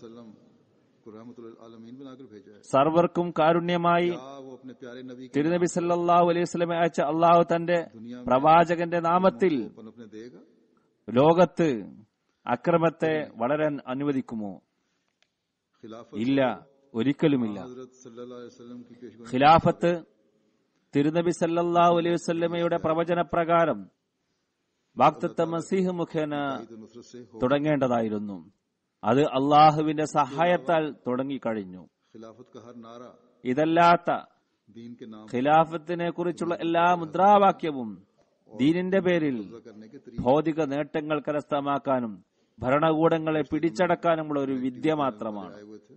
സർവർക്കും കാരുണ്യമായി തിരുനബി സല്ലല്ലാഹു അലൈഹി വസല്ലം അയച്ച അള്ളാഹു തന്റെ പ്രവാചകന്റെ നാമത്തിൽ ലോകത്ത് അക്രമത്തെ വളരാൻ അനുവദിക്കുമോ? ഇല്ല, ഒരിക്കലുമില്ല. ഖിലാഫത്ത് തിരുനബി സല്ലല്ലാഹു അലൈഹി വസല്ലമയുടെ പ്രവചന പ്രകാരം വാഗ്ദത്ത മസീഹ് മുഖേന തുടങ്ങേണ്ടതായിരുന്നു. അത് അള്ളാഹുവിന്റെ സഹായത്താൽ തുടങ്ങിക്കഴിഞ്ഞു. ഇതല്ലാത്ത ഖിലാഫത്തിനെ കുറിച്ചുള്ള എല്ലാ മുദ്രാവാക്യവും ദീനിന്റെ പേരിൽ ഭൗതിക നേട്ടങ്ങൾ കരസ്ഥമാക്കാനും ഭരണകൂടങ്ങളെ പിടിച്ചടക്കാനുമുള്ള ഒരു വിദ്യ മാത്രമാണ്.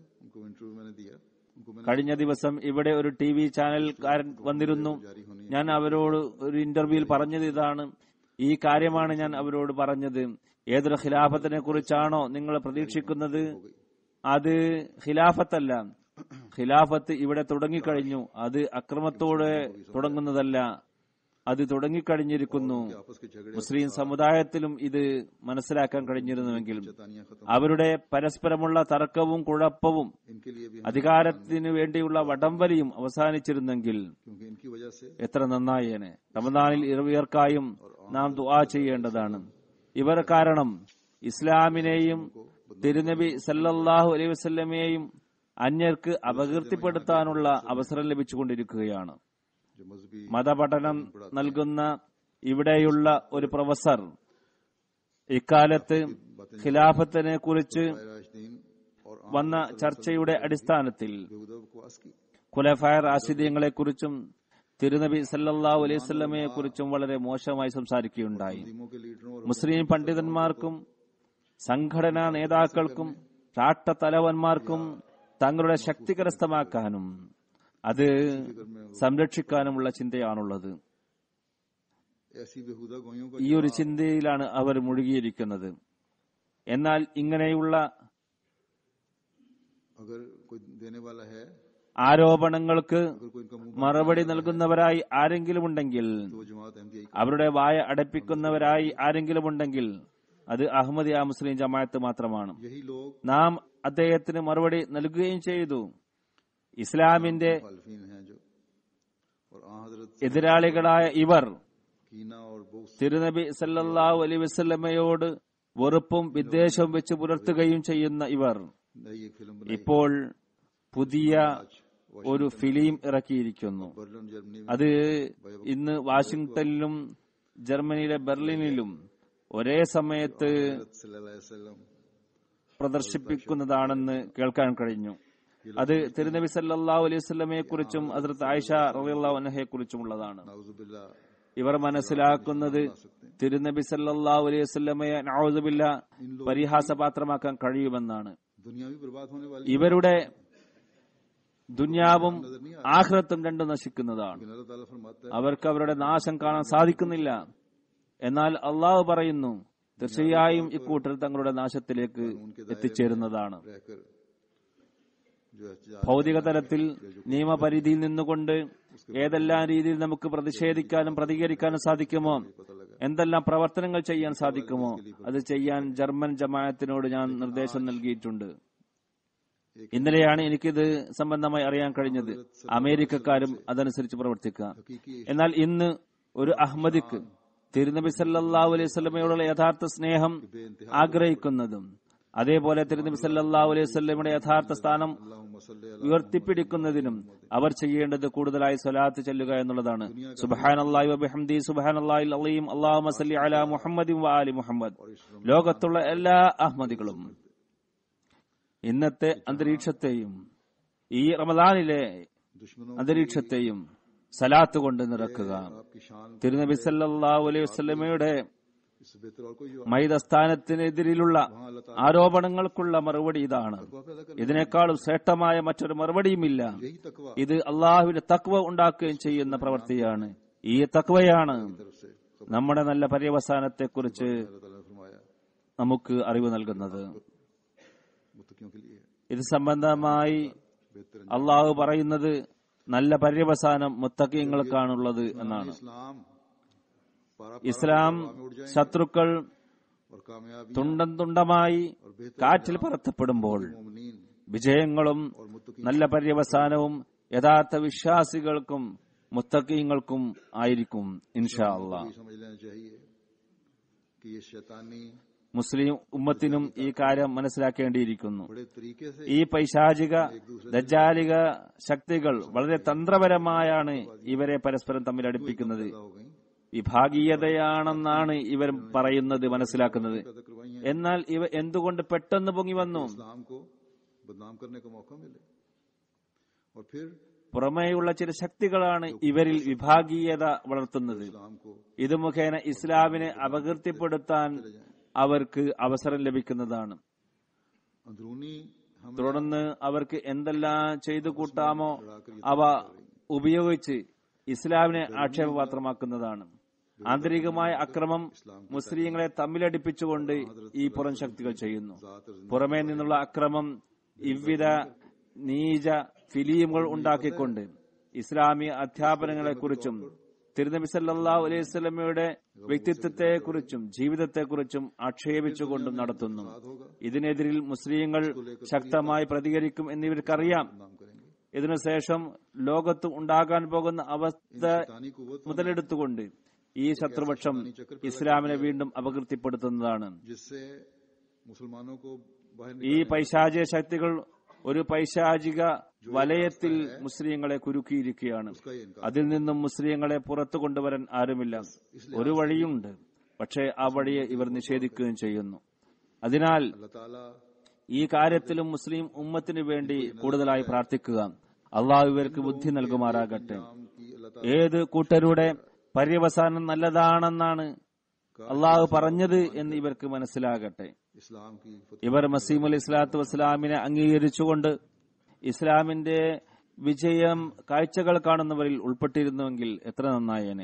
കഴിഞ്ഞ ദിവസം ഇവിടെ ഒരു TV ചാനൽക്കാരൻ വന്നിരുന്നു. ഞാൻ അവരോട് ഒരു ഇന്റർവ്യൂവിൽ പറഞ്ഞത് ഇതാണ്. ഈ കാര്യമാണ് ഞാൻ അവരോട് പറഞ്ഞത്. ഏതൊരു ഖിലാഫത്തിനെ കുറിച്ചാണോ നിങ്ങൾ പ്രതീക്ഷിക്കുന്നത്, അത് ഖിലാഫത്തല്ല. ഖിലാഫത്ത് ഇവിടെ തുടങ്ങിക്കഴിഞ്ഞു. അത് അക്രമത്തോടെ തുടങ്ങുന്നതല്ല, അത് തുടങ്ങിക്കഴിഞ്ഞിരിക്കുന്നു. മുസ്ലിം സമുദായത്തിലും ഇത് മനസ്സിലാക്കാൻ കഴിഞ്ഞിരുന്നുവെങ്കിൽ, അവരുടെ പരസ്പരമുള്ള തർക്കവും കുഴപ്പവും അധികാരത്തിനു വേണ്ടിയുള്ള വടംവലിയും അവസാനിച്ചിരുന്നെങ്കിൽ എത്ര നന്നായേനെ. റമദാനിൽ ഇവർക്കായും നാം ദുആ ചെയ്യേണ്ടതാണ്. ഇവർ കാരണം ഇസ്ലാമിനെയും തിരുനബി സല്ലല്ലാഹു അലൈഹി വസല്ലമയെയും അന്യർക്ക് അപകീർത്തിപ്പെടുത്താനുള്ള അവസരം ലഭിച്ചുകൊണ്ടിരിക്കുകയാണ്. മതപഠനം നൽകുന്ന ഇവിടെയുള്ള ഒരു പ്രൊഫസർ ഇക്കാലത്ത് ഖിലാഫത്തിനെ കുറിച്ച് വന്ന ചർച്ചയുടെ അടിസ്ഥാനത്തിൽ ഖുലഫായ റാഷിദീങ്ങളെ കുറിച്ചും തിരുനബി സല്ലല്ലാഹു അലൈഹി വസല്ലമയെ കുറിച്ചും വളരെ മോശമായി സംസാരിക്കുകയുണ്ടായി. മുസ്ലിം പണ്ഡിതന്മാർക്കും സംഘടനാ നേതാക്കൾക്കും രാഷ്ട്രതലവന്മാർക്കും തങ്ങളുടെ ശക്തി കരസ്ഥമാക്കാനും അത് സംരക്ഷിക്കാനുമുള്ള ചിന്തയാണുള്ളത്. ഈ ഒരു ചിന്തയിലാണ് അവർ മുഴുകിയിരിക്കുന്നത്. എന്നാൽ ഇങ്ങനെയുള്ള ആരോപണങ്ങൾക്ക് മറുപടി നൽകുന്നവരായി ആരെങ്കിലും ഉണ്ടെങ്കിൽ, അവരുടെ വായ അടപ്പിക്കുന്നവരായി ആരെങ്കിലും ഉണ്ടെങ്കിൽ, അത് അഹമ്മദിയ മുസ്ലിം ജമാഅത്ത് മാത്രമാണ്. നാം അദ്ദേഹത്തിന് മറുപടി നൽകുകയും ചെയ്തു. ഇസ്ലാമിന്റെ എതിരാളികളായ ഇവർ തിരുനബി സല്ലല്ലാഹു അലൈഹി വസല്ലമയോട് വെറുപ്പും വിദ്വേഷവും വെച്ച് പുലർത്തുകയും ചെയ്യുന്ന ഇവർ ഇപ്പോൾ പുതിയ ഒരു ഫിലിം ഇറക്കിയിരിക്കുന്നു. അത് ഇന്ന് വാഷിംഗ്ടണിലും ജർമ്മനിയിലെ ബെർലിനിലും ഒരേ സമയത്ത് പ്രദർശിപ്പിക്കുന്നതാണെന്ന് കേൾക്കാൻ കഴിഞ്ഞു. അത് തിരുനബി സല്ലല്ലാഹു അലൈഹി വസല്ലമയെ കുറിച്ചും ഹസ്രത്ത് ആയിഷ റളിയല്ലാഹു അൻഹയെ കുറിച്ചുമുള്ളതാണ്. ഇവർ മനസ്സിലാക്കുന്നത് തിരുനബി സല്ലല്ലാഹു അലൈഹി വസല്ലമയെ നഊദു ബില്ലാഹ് പരിഹാസപാത്രമാക്കാൻ കഴിയുമെന്നാണ്. ഇവരുടെ ദുനിയാവും ആഖിറത്തും രണ്ടും നശിക്കുന്നതാണ്. അവർക്ക് അവരുടെ നാശം കാണാൻ സാധിക്കുന്നില്ല. എന്നാൽ അള്ളാഹു പറയുന്നു, തീർച്ചയായും ഇക്കൂട്ടർ തങ്ങളുടെ നാശത്തിലേക്ക് എത്തിച്ചേരുന്നതാണ്. ഭൗതിക തലത്തിൽ നിയമപരിധിയിൽ നിന്നുകൊണ്ട് ഏതെല്ലാം രീതിയിൽ നമുക്ക് പ്രതിഷേധിക്കാനും പ്രതികരിക്കാനും സാധിക്കുമോ, എന്തെല്ലാം പ്രവർത്തനങ്ങൾ ചെയ്യാൻ സാധിക്കുമോ, അത് ചെയ്യാൻ ജർമ്മൻ ജമാഅത്തിനോട് ഞാൻ നിർദ്ദേശം നൽകിയിട്ടുണ്ട്. ഇന്നലെയാണ് എനിക്കിത് സംബന്ധമായി അറിയാൻ കഴിഞ്ഞത്. അമേരിക്കക്കാരും അതനുസരിച്ച് പ്രവർത്തിക്കുക. എന്നാൽ ഇന്ന് ഒരു അഹമ്മദിക്ക് തിരുനബി സല്ലല്ലാഹു അലൈഹി വസല്ലമയോടുള്ള യഥാർത്ഥ സ്നേഹം ആഗ്രഹിക്കുന്നതും അതേപോലെ തിരുനബി സല്ലല്ലാഹു അലൈഹി വസല്ലമയുടെ യഥാർത്ഥ സ്ഥാനം ഉയർത്തിപ്പിടിക്കുന്നതിനും അവർ ചെയ്യേണ്ടത് കൂടുതലായി സ്വലാത്ത് ചൊല്ലുക എന്നുള്ളതാണ്. സുബ്ഹാനല്ലാഹി വബിഹംദി സുബ്ഹാനല്ലാഹിൽ അലീം അല്ലാഹുമ്മ സല്ലി അലാ മുഹമ്മദിൻ വആലി മുഹമ്മദ്. ലോകത്തുള്ള എല്ലാ അഹമ്മദികളും ഇന്നത്തെ അന്തരീക്ഷത്തെയും ഈ റമദാനിലെ അന്തരീക്ഷത്തെയും സലാത്ത് കൊണ്ട് നിറക്കുക. തിരുനബി സല്ലല്ലാഹു അലൈഹി വസല്ലമയുടെ മൈതസ്ഥാനത്തിനെതിരിലുള്ള ആരോപണങ്ങൾക്കുള്ള മറുപടി ഇതാണ്. ഇതിനേക്കാളും ശ്രേഷ്ഠമായ മറ്റൊരു മറുപടിയുമില്ല. ഇത് അള്ളാഹുവിന്റെ തഖ്വ ഉണ്ടാക്കുകയും ചെയ്യുന്ന പ്രവൃത്തിയാണ്. ഈ തഖ്വയാണ് നമ്മുടെ നല്ല പര്യവസാനത്തെക്കുറിച്ച് നമുക്ക് അറിവ് നൽകുന്നത്. ഇത് സംബന്ധമായി അള്ളാഹു പറയുന്നത് നല്ല പര്യവസാനം മുത്തഖീങ്ങൾക്കാണുള്ളത് എന്നാണ്. ഇസ്ലാം ശത്രുക്കൾ തുണ്ടം തുണ്ടമായി കാറ്റിൽ പറത്തപ്പെടുമ്പോൾ വിജയങ്ങളും നല്ല പര്യവസാനവും യഥാർത്ഥ വിശ്വാസികൾക്കും മുത്തഖീങ്ങൾക്കും ആയിരിക്കും ഇൻഷാ അല്ലാഹ്. മുസ്ലിം ഉമ്മത്തിനും ഈ കാര്യം മനസ്സിലാക്കേണ്ടിയിരിക്കുന്നു. ഈ പൈശാചിക ദജ്ജാലിക ശക്തികൾ വളരെ തന്ത്രപരമായാണ് ഇവരെ പരസ്പരം തമ്മിൽ അടുപ്പിക്കുന്നത്. വിഭാഗീയതയാണെന്നാണ് ഇവർ പറയുന്നത്, മനസ്സിലാക്കുന്നത്. എന്നാൽ ഇവ എന്തുകൊണ്ട് പെട്ടെന്ന് പൊങ്ങി വന്നു? പുറമേയുള്ള ചില ശക്തികളാണ് ഇവരിൽ വിഭാഗീയത വളർത്തുന്നത്. ഇത് മുഖേന ഇസ്ലാമിനെ അപകീർത്തിപ്പെടുത്താൻ അവർക്ക് അവസരം ലഭിക്കുന്നതാണ്. തുടർന്ന് അവർക്ക് എന്തെല്ലാം ചെയ്തു കൂട്ടാമോ അവ ഉപയോഗിച്ച് ഇസ്ലാമിനെ ആക്ഷേപപാത്രമാക്കുന്നതാണ്. ആന്തരികമായ അക്രമം മുസ്ലിങ്ങളെ തമ്മിലടിപ്പിച്ചുകൊണ്ട് ഈ പുറം ശക്തികൾ ചെയ്യുന്നു. പുറമേ നിന്നുള്ള അക്രമം ഇவ்வித നീച ഫിലിമുകൾ ഉണ്ടാക്കിക്കൊണ്ട് ഇസ്ലാമിക അധ്യാപനങ്ങളെക്കുറിച്ചും തിരുനബി സല്ലല്ലാഹു അലൈഹി വസല്ലമയുടെ വ്യക്തിത്വത്തെക്കുറിച്ചും ജീവിതത്തെക്കുറിച്ചും ആക്ഷേപിച്ചുകൊണ്ടും നടത്തുന്നു. ഇതിനെതിരിൽ മുസ്ലിങ്ങൾ ശക്തമായി പ്രതികരിക്കും എന്നിവർക്കറിയാം. ഇതിനുശേഷം ലോകത്ത് ഉണ്ടാകാൻ പോകുന്ന അവസ്ഥ മുതലെടുത്തുകൊണ്ട് ഈ ശത്രുപക്ഷം ഇസ്ലാമിനെ വീണ്ടും അപകീർത്തിപ്പെടുത്തുന്നതാണ്. ഈ പൈശാചിക ശക്തികൾ ഒരു പൈശാചിക വലയത്തിൽ മുസ്ലിങ്ങളെ കുരുക്കിയിരിക്കുകയാണ്. അതിൽ നിന്നും മുസ്ലിങ്ങളെ പുറത്തു കൊണ്ടുവരാൻ ആരുമില്ല. ഒരു വഴിയുണ്ട്, പക്ഷേ ആ വഴിയെ ഇവർ നിഷേധിക്കുകയും ചെയ്യുന്നു. അതിനാൽ ഈ കാര്യത്തിലും മുസ്ലിം ഉമ്മത്തിനു വേണ്ടി കൂടുതലായി പ്രാർത്ഥിക്കുക. അള്ളാഹു ഇവർക്ക് ബുദ്ധി നൽകുമാറാകട്ടെ. ഏത് കൂട്ടരുടെ പര്യവസാനം നല്ലതാണെന്നാണ് അള്ളാഹു പറഞ്ഞത് എന്ന് ഇവർക്ക് മനസ്സിലാകട്ടെ. ഇവർ മസീഹ് അലൈഹി സ്വലാത്തു വസ്സലാമിനെ അംഗീകരിച്ചുകൊണ്ട് ഇസ്ലാമിന്റെ വിജയം കാഴ്ചകൾ കാണുന്നവരിൽ ഉൾപ്പെട്ടിരുന്നുവെങ്കിൽ എത്ര നന്നായേനെ.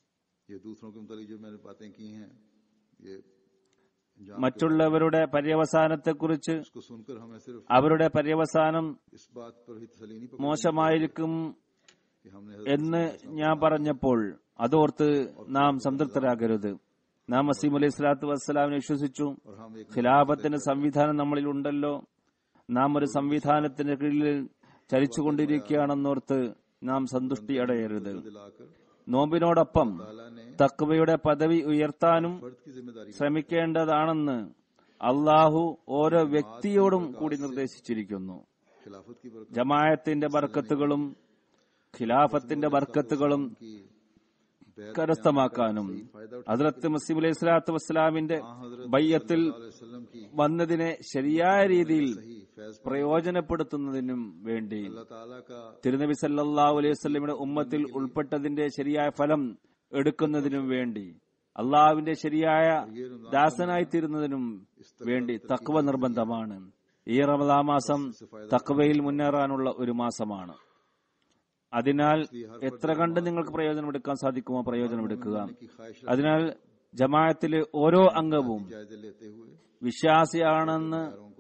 മറ്റുള്ളവരുടെ പര്യവസാനത്തെക്കുറിച്ച് അവരുടെ പര്യവസാനം മോശമായിരിക്കും എന്ന് ഞാൻ പറഞ്ഞപ്പോൾ അതോർത്ത് നാം സംതൃപ്തരാകരുത്. നാം മസീഹ് അലൈഹി സ്വലാത്തു വസ്സലാമിനെ വിശ്വസിച്ചു. ഖിലാഫത്തിന്റെ സംവിധാനം നമ്മളിൽ ഉണ്ടല്ലോ. നാം ഒരു സംവിധാനത്തിന്റെ കീഴിൽ ചലിച്ചുകൊണ്ടിരിക്കുകയാണെന്നോർത്ത് നാം സന്തുഷ്ടി അടയരുത്. നോമ്പിനോടൊപ്പം തഖ്വയുടെ പദവി ഉയർത്താനും ശ്രമിക്കേണ്ടതാണെന്ന് അള്ളാഹു ഓരോ വ്യക്തിയോടും കൂടി നിർദ്ദേശിച്ചിരിക്കുന്നു. ജമാഅത്തിന്റെ ബർക്കത്തുകളും ഖിലാഫത്തിന്റെ ബർക്കത്തുകളും കരസ്ഥമാക്കാനും ഹദ്റത്ത് മസീഹ് അലൈഹി സ്വലാത്തു വസ്സലാമിന്റെ ബയ്യത്തിൽ വന്നതിനെ ശരിയായ രീതിയിൽ പ്രയോജനപ്പെടുത്തുന്നതിനും വേണ്ടി തിരുനബി സല്ലല്ലാഹു അലൈഹി വസല്ലമയുടെ ഉമ്മത്തിൽ ഉൾപ്പെട്ടതിന്റെ ശരിയായ ഫലം എടുക്കുന്നതിനും വേണ്ടി അള്ളാഹുവിന്റെ ശരിയായ ദാസനായി തീരുന്നതിനും വേണ്ടി തഖ്വ നിർബന്ധമാണ്. ഈ റമദാൻ മാസം തഖ്വയിൽ മുന്നേറാനുള്ള ഒരു മാസമാണ്. അതിനാൽ എത്ര കണ്ട് നിങ്ങൾക്ക് പ്രയോജനമെടുക്കാൻ സാധിക്കുമോ പ്രയോജനമെടുക്കുക. അതിനാൽ ജമാഅത്തിലെ ഓരോ അംഗവും വിശ്വാസിയാണെന്ന്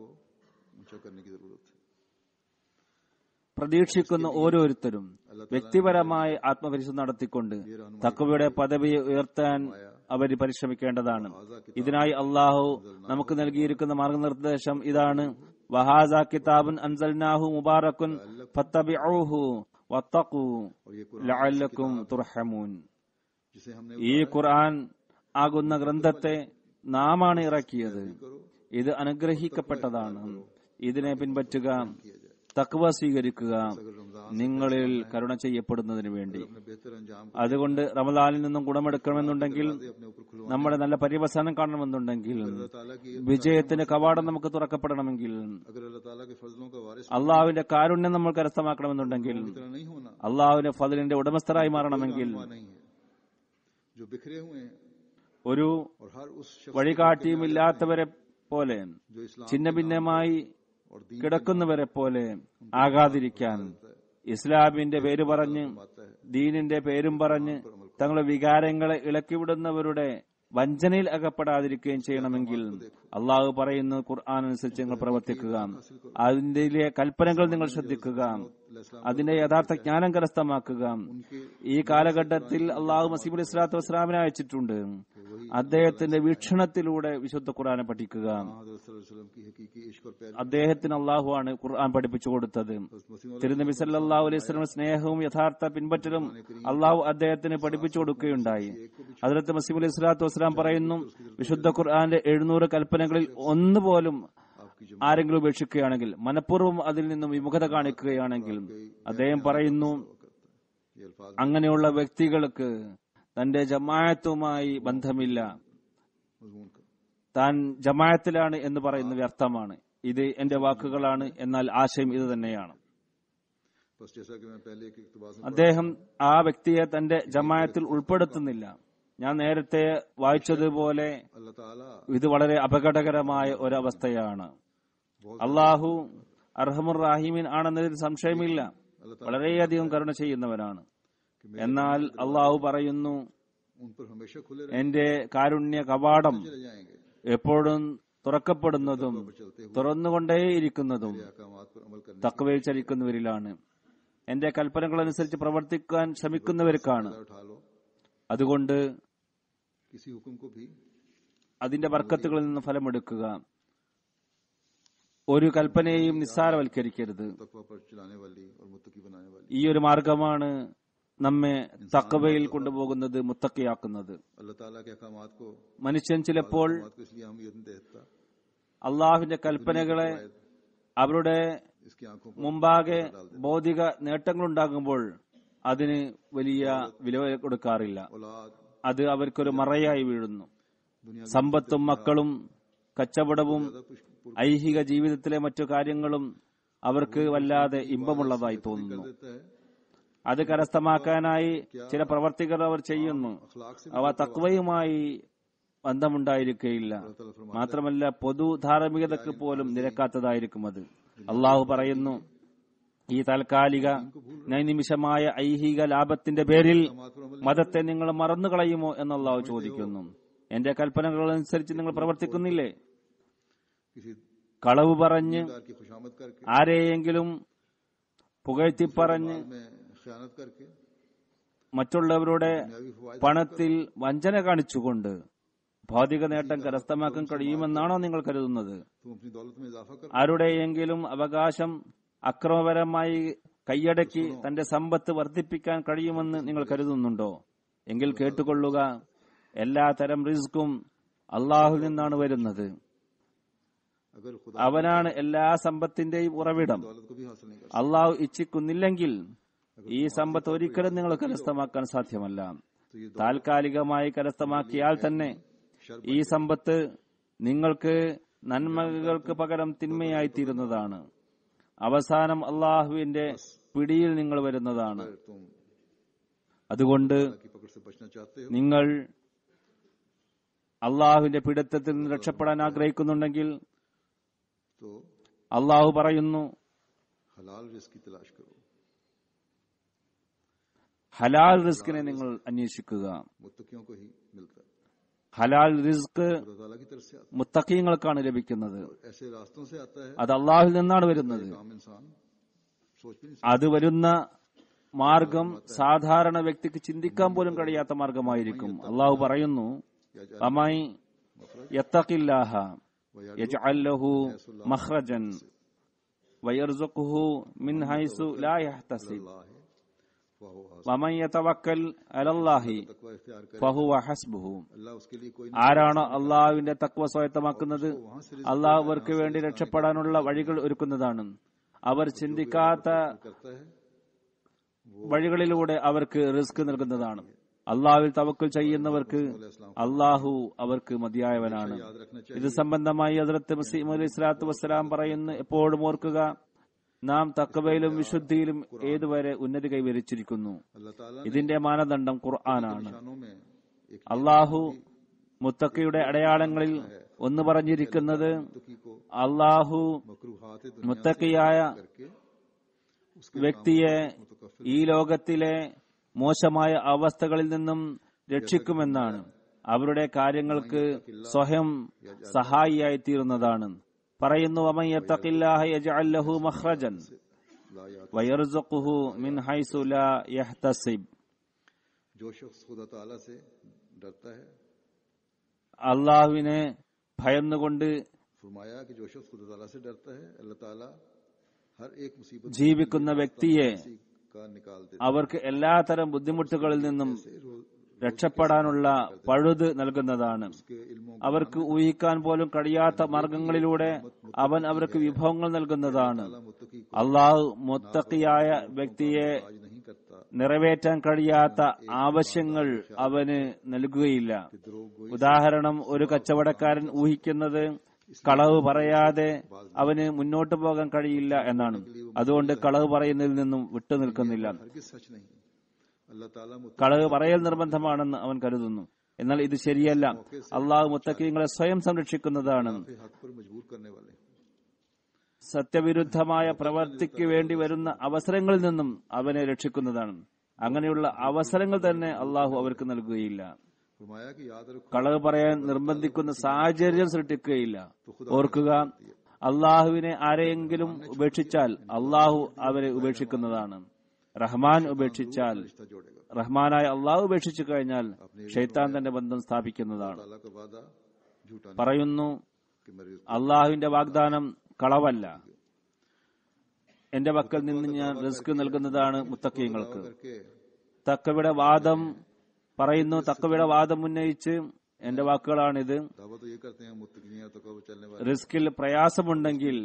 പ്രതീക്ഷിക്കുന്ന ഓരോരുത്തരും വ്യക്തിപരമായി ആത്മപരിശോധന നടത്തിക്കൊണ്ട് തഖ്വയുടെ പദവിയെ ഉയർത്താൻ അവർ പരിശ്രമിക്കേണ്ടതാണ്. ഇതിനായി അള്ളാഹു നമുക്ക് നൽകിയിരിക്കുന്ന മാർഗനിർദ്ദേശം ഇതാണ്: വഹാസ കിതാബുൻ അൻസൽനാഹു മുബാറകുൻ ഫത്തബിഊഹു വത്തഖൂ ലഅല്ലകും തുർഹമൂൻ. ഈ ഖുർആൻ ആകുന്ന ഗ്രന്ഥത്തെ നാമാണ് ഇറക്കിയത്. ഇത് അനുഗ്രഹിക്കപ്പെട്ടതാണ്. ഇതിനെ പിൻപറ്റുക, തഖ്വ സ്വീകരിക്കുക, നിങ്ങളിൽ കരുണ ചെയ്യപ്പെടുന്നതിന് വേണ്ടി. അതുകൊണ്ട് റമദാനിൽ നിന്നും ഗുണമെടുക്കണമെന്നുണ്ടെങ്കിൽ, നമ്മുടെ നല്ല പര്യവസാനം കാണണമെന്നുണ്ടെങ്കിൽ, വിജയത്തിന്റെ കവാടം നമുക്ക് തുറക്കപ്പെടണമെങ്കിൽ, അള്ളാഹുവിന്റെ കാരുണ്യം നമ്മൾ കരസ്ഥമാക്കണമെന്നുണ്ടെങ്കിൽ, അള്ളാഹുവിന്റെ ഫദ്ലിന്റെ ഉടമസ്ഥരായി മാറണമെങ്കിൽ, ഒരു വഴികാട്ടിയുമില്ലാത്തവരെ പോലെ ഛിന്ന ഭിന്നമായി കിടക്കുന്നവരെ പോലെ ആകാതിരിക്കാൻ, ഇസ്ലാമിന്റെ പേര് പറഞ്ഞ് ദീനിന്റെ പേരും പറഞ്ഞ് തങ്ങളുടെ വികാരങ്ങളെ ഇളക്കിവിടുന്നവരുടെ വഞ്ചനയിൽ അകപ്പെടാതിരിക്കുകയും ചെയ്യണമെങ്കിൽ അള്ളാഹു പറയുന്ന ഖുർആൻ അനുസരിച്ച് നിങ്ങൾ പ്രവർത്തിക്കുക, അതിന്റെ കൽപ്പനകൾ നിങ്ങൾ ശ്രദ്ധിക്കുക, അതിന്റെ യഥാർത്ഥ ജ്ഞാനം കരസ്ഥമാക്കുക. ഈ കാലഘട്ടത്തിൽ അള്ളാഹു മസീഹ് അലൈഹി സ്വലാത്തു വസ്സലാമിനെ അയച്ചിട്ടുണ്ട്. അദ്ദേഹത്തിന്റെ വീക്ഷണത്തിലൂടെ വിശുദ്ധ ഖുർആനെ പഠിക്കുക. അദ്ദേഹത്തിന് അള്ളാഹുവാണ് ഖുർആൻ പഠിപ്പിച്ചു കൊടുത്തത്. തിരുനബി സല്ലല്ലാഹു അലൈഹി വസല്ലം സ്നേഹവും യഥാർത്ഥ പിൻപറ്റലും അള്ളാഹു അദ്ദേഹത്തിന് പഠിപ്പിച്ചു കൊടുക്കുകയുണ്ടായി. ഹദ്റത്ത് മസീഹ് അലൈഹി സ്വലാത്തു വസ്സലാം പറയുന്നു, വിശുദ്ധ ഖുർആന്റെ 700 കൽപ്പനകളിൽ ഒന്നുപോലും ആരെങ്കിലും ഉപേക്ഷിക്കുകയാണെങ്കിൽ, മനഃപൂർവ്വം അതിൽ നിന്നും വിമുഖത കാണിക്കുകയാണെങ്കിൽ, അദ്ദേഹം പറയുന്നു, അങ്ങനെയുള്ള വ്യക്തികൾക്ക് തന്റെ ജമാഅത്തുമായി ബന്ധമില്ല, താൻ ജമാഅത്തിലാണ് എന്ന് പറയുന്ന വ്യർത്ഥമാണ്. ഇത് എന്റെ വാക്കുകളാണ്, എന്നാൽ ആശയം ഇത് തന്നെയാണ്. അദ്ദേഹം ആ വ്യക്തിയെ തന്റെ ജമാഅത്തിൽ ഉൾപ്പെടുത്തുന്നില്ല. ഞാൻ നേരത്തെ വായിച്ചതുപോലെ ഇത് വളരെ അപകടകരമായ ഒരവസ്ഥയാണ്. അള്ളാഹു അർഹമുർ റഹീമീൻ ആണെന്നതിൽ സംശയമില്ല, വളരെയധികം കരുണ ചെയ്യുന്നവനാണ്. എന്നാൽ അള്ളാഹു പറയുന്നു, എന്റെ കാരുണ്യ കവാടം എപ്പോഴും തുറക്കപ്പെടുന്നതും തുറന്നുകൊണ്ടേയിരിക്കുന്നതും തഖ്വയിൽ ചലിക്കുന്നവരിലാണ്, എന്റെ കൽപ്പനകൾ അനുസരിച്ച് പ്രവർത്തിക്കാൻ ശ്രമിക്കുന്നവർക്കാണ്. അതുകൊണ്ട് അതിന്റെ ബർക്കത്തുകളിൽ നിന്ന് ഫലമെടുക്കുക. ഒരു കൽപ്പനയെയും നിസ്സാരവൽക്കരിക്കരുത്. ഈ ഒരു മാർഗമാണ് നമ്മെ തഖ്വയിൽ കൊണ്ടുപോകുന്നത്, മുത്തഖിയാക്കുന്നത്. മനുഷ്യൻ ചിലപ്പോൾ അള്ളാഹുവിന്റെ കൽപ്പനകളെ അവരുടെ മുമ്പാകെ ഭൗതിക നേട്ടങ്ങളുണ്ടാകുമ്പോൾ അതിന് വലിയ വില കൊടുക്കാറില്ല. അത് അവർക്കൊരു മറയായി വീഴുന്നു. സമ്പത്തും മക്കളും കച്ചവടവും ഐഹിക ജീവിതത്തിലെ മറ്റു കാര്യങ്ങളും അവർക്ക് വല്ലാതെ ഇമ്പമുള്ളതായി തോന്നുന്നു. അത് കരസ്ഥമാക്കാനായി ചില പ്രവർത്തികൾ അവർ ചെയ്യുന്നു. അവ തഖ്വയുമായി ബന്ധമുണ്ടായിരിക്കുകയില്ല. മാത്രമല്ല പൊതു ധാർമ്മികതയ്ക്ക് പോലും നിരക്കാത്തതായിരിക്കും അത്. അള്ളാഹു പറയുന്നു, ഈ താൽക്കാലിക നൈനിമിഷമായ ഐഹിക ലാഭത്തിന്റെ പേരിൽ മതത്തെ നിങ്ങൾ മറന്നുകളയുമോ എന്ന് അള്ളാഹു ചോദിക്കുന്നു. എന്റെ കൽപ്പനകൾ അനുസരിച്ച് നിങ്ങൾ പ്രവർത്തിക്കുന്നില്ലേ? കളവ് പറഞ്ഞ് ആരെയെങ്കിലും പുകഴ്ത്തിപ്പറഞ്ഞ് മറ്റുള്ളവരുടെ പണത്തിൽ വഞ്ചന കാണിച്ചുകൊണ്ട് ഭൗതിക നേട്ടം കരസ്ഥമാക്കാൻ കഴിയുമെന്നാണോ നിങ്ങൾ കരുതുന്നത്? ആരുടെയെങ്കിലും അവകാശം അക്രമപരമായി കൈയടക്കി തന്റെ സമ്പത്ത് വർദ്ധിപ്പിക്കാൻ കഴിയുമെന്ന് നിങ്ങൾ കരുതുന്നുണ്ടോ? എങ്കിൽ കേട്ടുകൊള്ളുക, എല്ലാ തരം റിസ്ക്കും അള്ളാഹുവിൽ നിന്നാണ് വരുന്നത്. അവനാണ് എല്ലാ സമ്പത്തിന്റെയും ഉറവിടം. അള്ളാഹു ഇച്ഛിക്കുന്നില്ലെങ്കിൽ ഈ സമ്പത്ത് ഒരിക്കലും നിങ്ങൾ കരസ്ഥമാക്കാൻ സാധ്യമല്ല. താൽക്കാലികമായി കരസ്ഥമാക്കിയാൽ തന്നെ ഈ സമ്പത്ത് നിങ്ങൾക്ക് നന്മകൾക്ക് പകരം തിന്മയായി തീരുന്നതാണ്. അവസാനം അള്ളാഹുവിന്റെ പിടിയിൽ നിങ്ങൾ വരുന്നതാണ്. അതുകൊണ്ട് നിങ്ങൾ അള്ളാഹുവിന്റെ പിടുത്തത്തിൽ നിന്ന് രക്ഷപ്പെടാൻ ആഗ്രഹിക്കുന്നുണ്ടെങ്കിൽ അള്ളാഹു പറയുന്നു, ഹലാൽ റിസ്കിനെ നിങ്ങൾ അന്വേഷിക്കുക. ഹലാൽ റിസ്ക് മുത്തഖീങ്ങൾക്കാണ് ലഭിക്കുന്നത്. അത് അള്ളാഹുവിൽ നിന്നാണ് വരുന്നത്. അത് വരുന്ന മാർഗം സാധാരണ വ്യക്തിക്ക് ചിന്തിക്കാൻ പോലും കഴിയാത്ത മാർഗമായിരിക്കും. അള്ളാഹു പറയുന്നു, വമൻ യത്തഖില്ലാഹ യജ്അൽ ലഹു മഖ്റജൻ വയർസുഖുഹു മിൻ ഹൈസു ലാ യഹ്തസിബ് വമൻ യതവക്കൽ അലല്ലാഹി ഫഹുവ ഹസ്ബുഹു. ആരാണോ അള്ളാഹുവിന്റെ തഖ്വ സ്വായത്തമാക്കുന്നത്, അള്ളാഹു അവർക്ക് വേണ്ടി രക്ഷപ്പെടാനുള്ള വഴികൾ ഒരുക്കുന്നതാണ്. അവർ ചിന്തിക്കാത്ത വഴികളിലൂടെ അവർക്ക് റിസ്ക് നൽകുന്നതാണ്. അള്ളാഹുവിൽ തവക്കുൽ ചെയ്യുന്നവർക്ക് അള്ളാഹു അവർക്ക് മതിയായവനാണ്. ഇത് സംബന്ധമായി ഹദ്റത്ത് മസീഹ് അലൈഹി സ്വലാത്തു വസ്സലാം പറയുന്നു, എപ്പോഴും ഓർക്കുക, നാം തഖ്വയിലും വിശുദ്ധിയിലും ഏതുവരെ ഉന്നതി കൈവരിച്ചിരിക്കുന്നു. ഇതിന്റെ മാനദണ്ഡം ഖുർആനാണ്. അള്ളാഹു മുത്തഖിയുടെ അടയാളങ്ങളിൽ ഒന്ന് പറഞ്ഞിരിക്കുന്നത്, അള്ളാഹു മുത്തഖിയായ വ്യക്തിയെ ഈ ലോകത്തിലെ മോശമായ അവസ്ഥകളിൽ നിന്നും രക്ഷിക്കുമെന്നാണ്. അവരുടെ കാര്യങ്ങൾക്ക് സ്വയം സഹായിയായി തീരുന്നതാണ്. പറയുന്നു, വമൻ യത്തഖില്ലാഹ യജ്അൽ ലഹു മഖ്റജൻ വയർസുഖുഹു മിൻ ഹൈസു ലാ യഹ്തസിബ്. അള്ളാഹുവിനെ ഭയന്നുകൊണ്ട് ജീവിക്കുന്ന വ്യക്തിയെ അവർക്ക് എല്ലാത്തരം ബുദ്ധിമുട്ടുകളിൽ നിന്നും രക്ഷപ്പെടാനുള്ള പഴുത് നൽകുന്നതാണ്. അവർക്ക് ഊഹിക്കാൻ പോലും കഴിയാത്ത മാർഗങ്ങളിലൂടെ അവൻ അവർക്ക് വിഭവങ്ങൾ നൽകുന്നതാണ്. അള്ളാഹു മുത്തഖിയായ വ്യക്തിയെ നിറവേറ്റാൻ കഴിയാത്ത ആവശ്യങ്ങൾ അവന് നൽകുകയില്ല. ഉദാഹരണം, ഒരു കച്ചവടക്കാരൻ ഊഹിക്കുന്നത് കളവ് പറയാതെ അവന് മുന്നോട്ട് പോകാൻ കഴിയില്ല എന്നാണ്. അതുകൊണ്ട് കളവ് പറയുന്നതിൽ നിന്നും വിട്ടുനിൽക്കുന്നില്ല. കളവ് പറയൽ നിർബന്ധമാണെന്ന് അവൻ കരുതുന്നു. എന്നാൽ ഇത് ശരിയല്ല. അള്ളാഹു മുത്തഖീങ്ങളെ സ്വയം സംരക്ഷിക്കുന്നതാണ്. സത്യവിരുദ്ധമായ പ്രവർത്തിക്ക് വേണ്ടി വരുന്ന അവസരങ്ങളിൽ നിന്നും അവനെ രക്ഷിക്കുന്നതാണ്. അങ്ങനെയുള്ള അവസരങ്ങൾ തന്നെ അള്ളാഹു അവർക്ക് നൽകുകയില്ല. കളവ് പറയാൻ നിർബന്ധിക്കുന്ന സാഹചര്യം സൃഷ്ടിക്കുകയില്ല. ഓർക്കുക, അള്ളാഹുവിനെ ആരെയെങ്കിലും ഉപേക്ഷിച്ചാൽ അള്ളാഹു അവരെ ഉപേക്ഷിക്കുന്നതാണ്. റഹ്മാൻ ഉപേക്ഷിച്ചാൽ, റഹ്മാനായ അള്ളാഹു ഉപേക്ഷിച്ചു കഴിഞ്ഞാൽ ഷൈത്താൻ തന്റെ ബന്ധം സ്ഥാപിക്കുന്നതാണ്. പറയുന്നു, അള്ളാഹുവിന്റെ വാഗ്ദാനം കളവല്ല. എന്റെ പക്കൽ നിന്ന് ഞാൻ റിസ്ക് നൽകുന്നതാണ് മുത്തഖീങ്ങൾക്ക്. തഖ്വയുടെ വാദം പറയുന്നു, തഖ്വയുടെ വാദം ഉന്നയിച്ച് എന്റെ വാക്കുകളാണിത്. റിസ്കിൽ പ്രയാസമുണ്ടെങ്കിൽ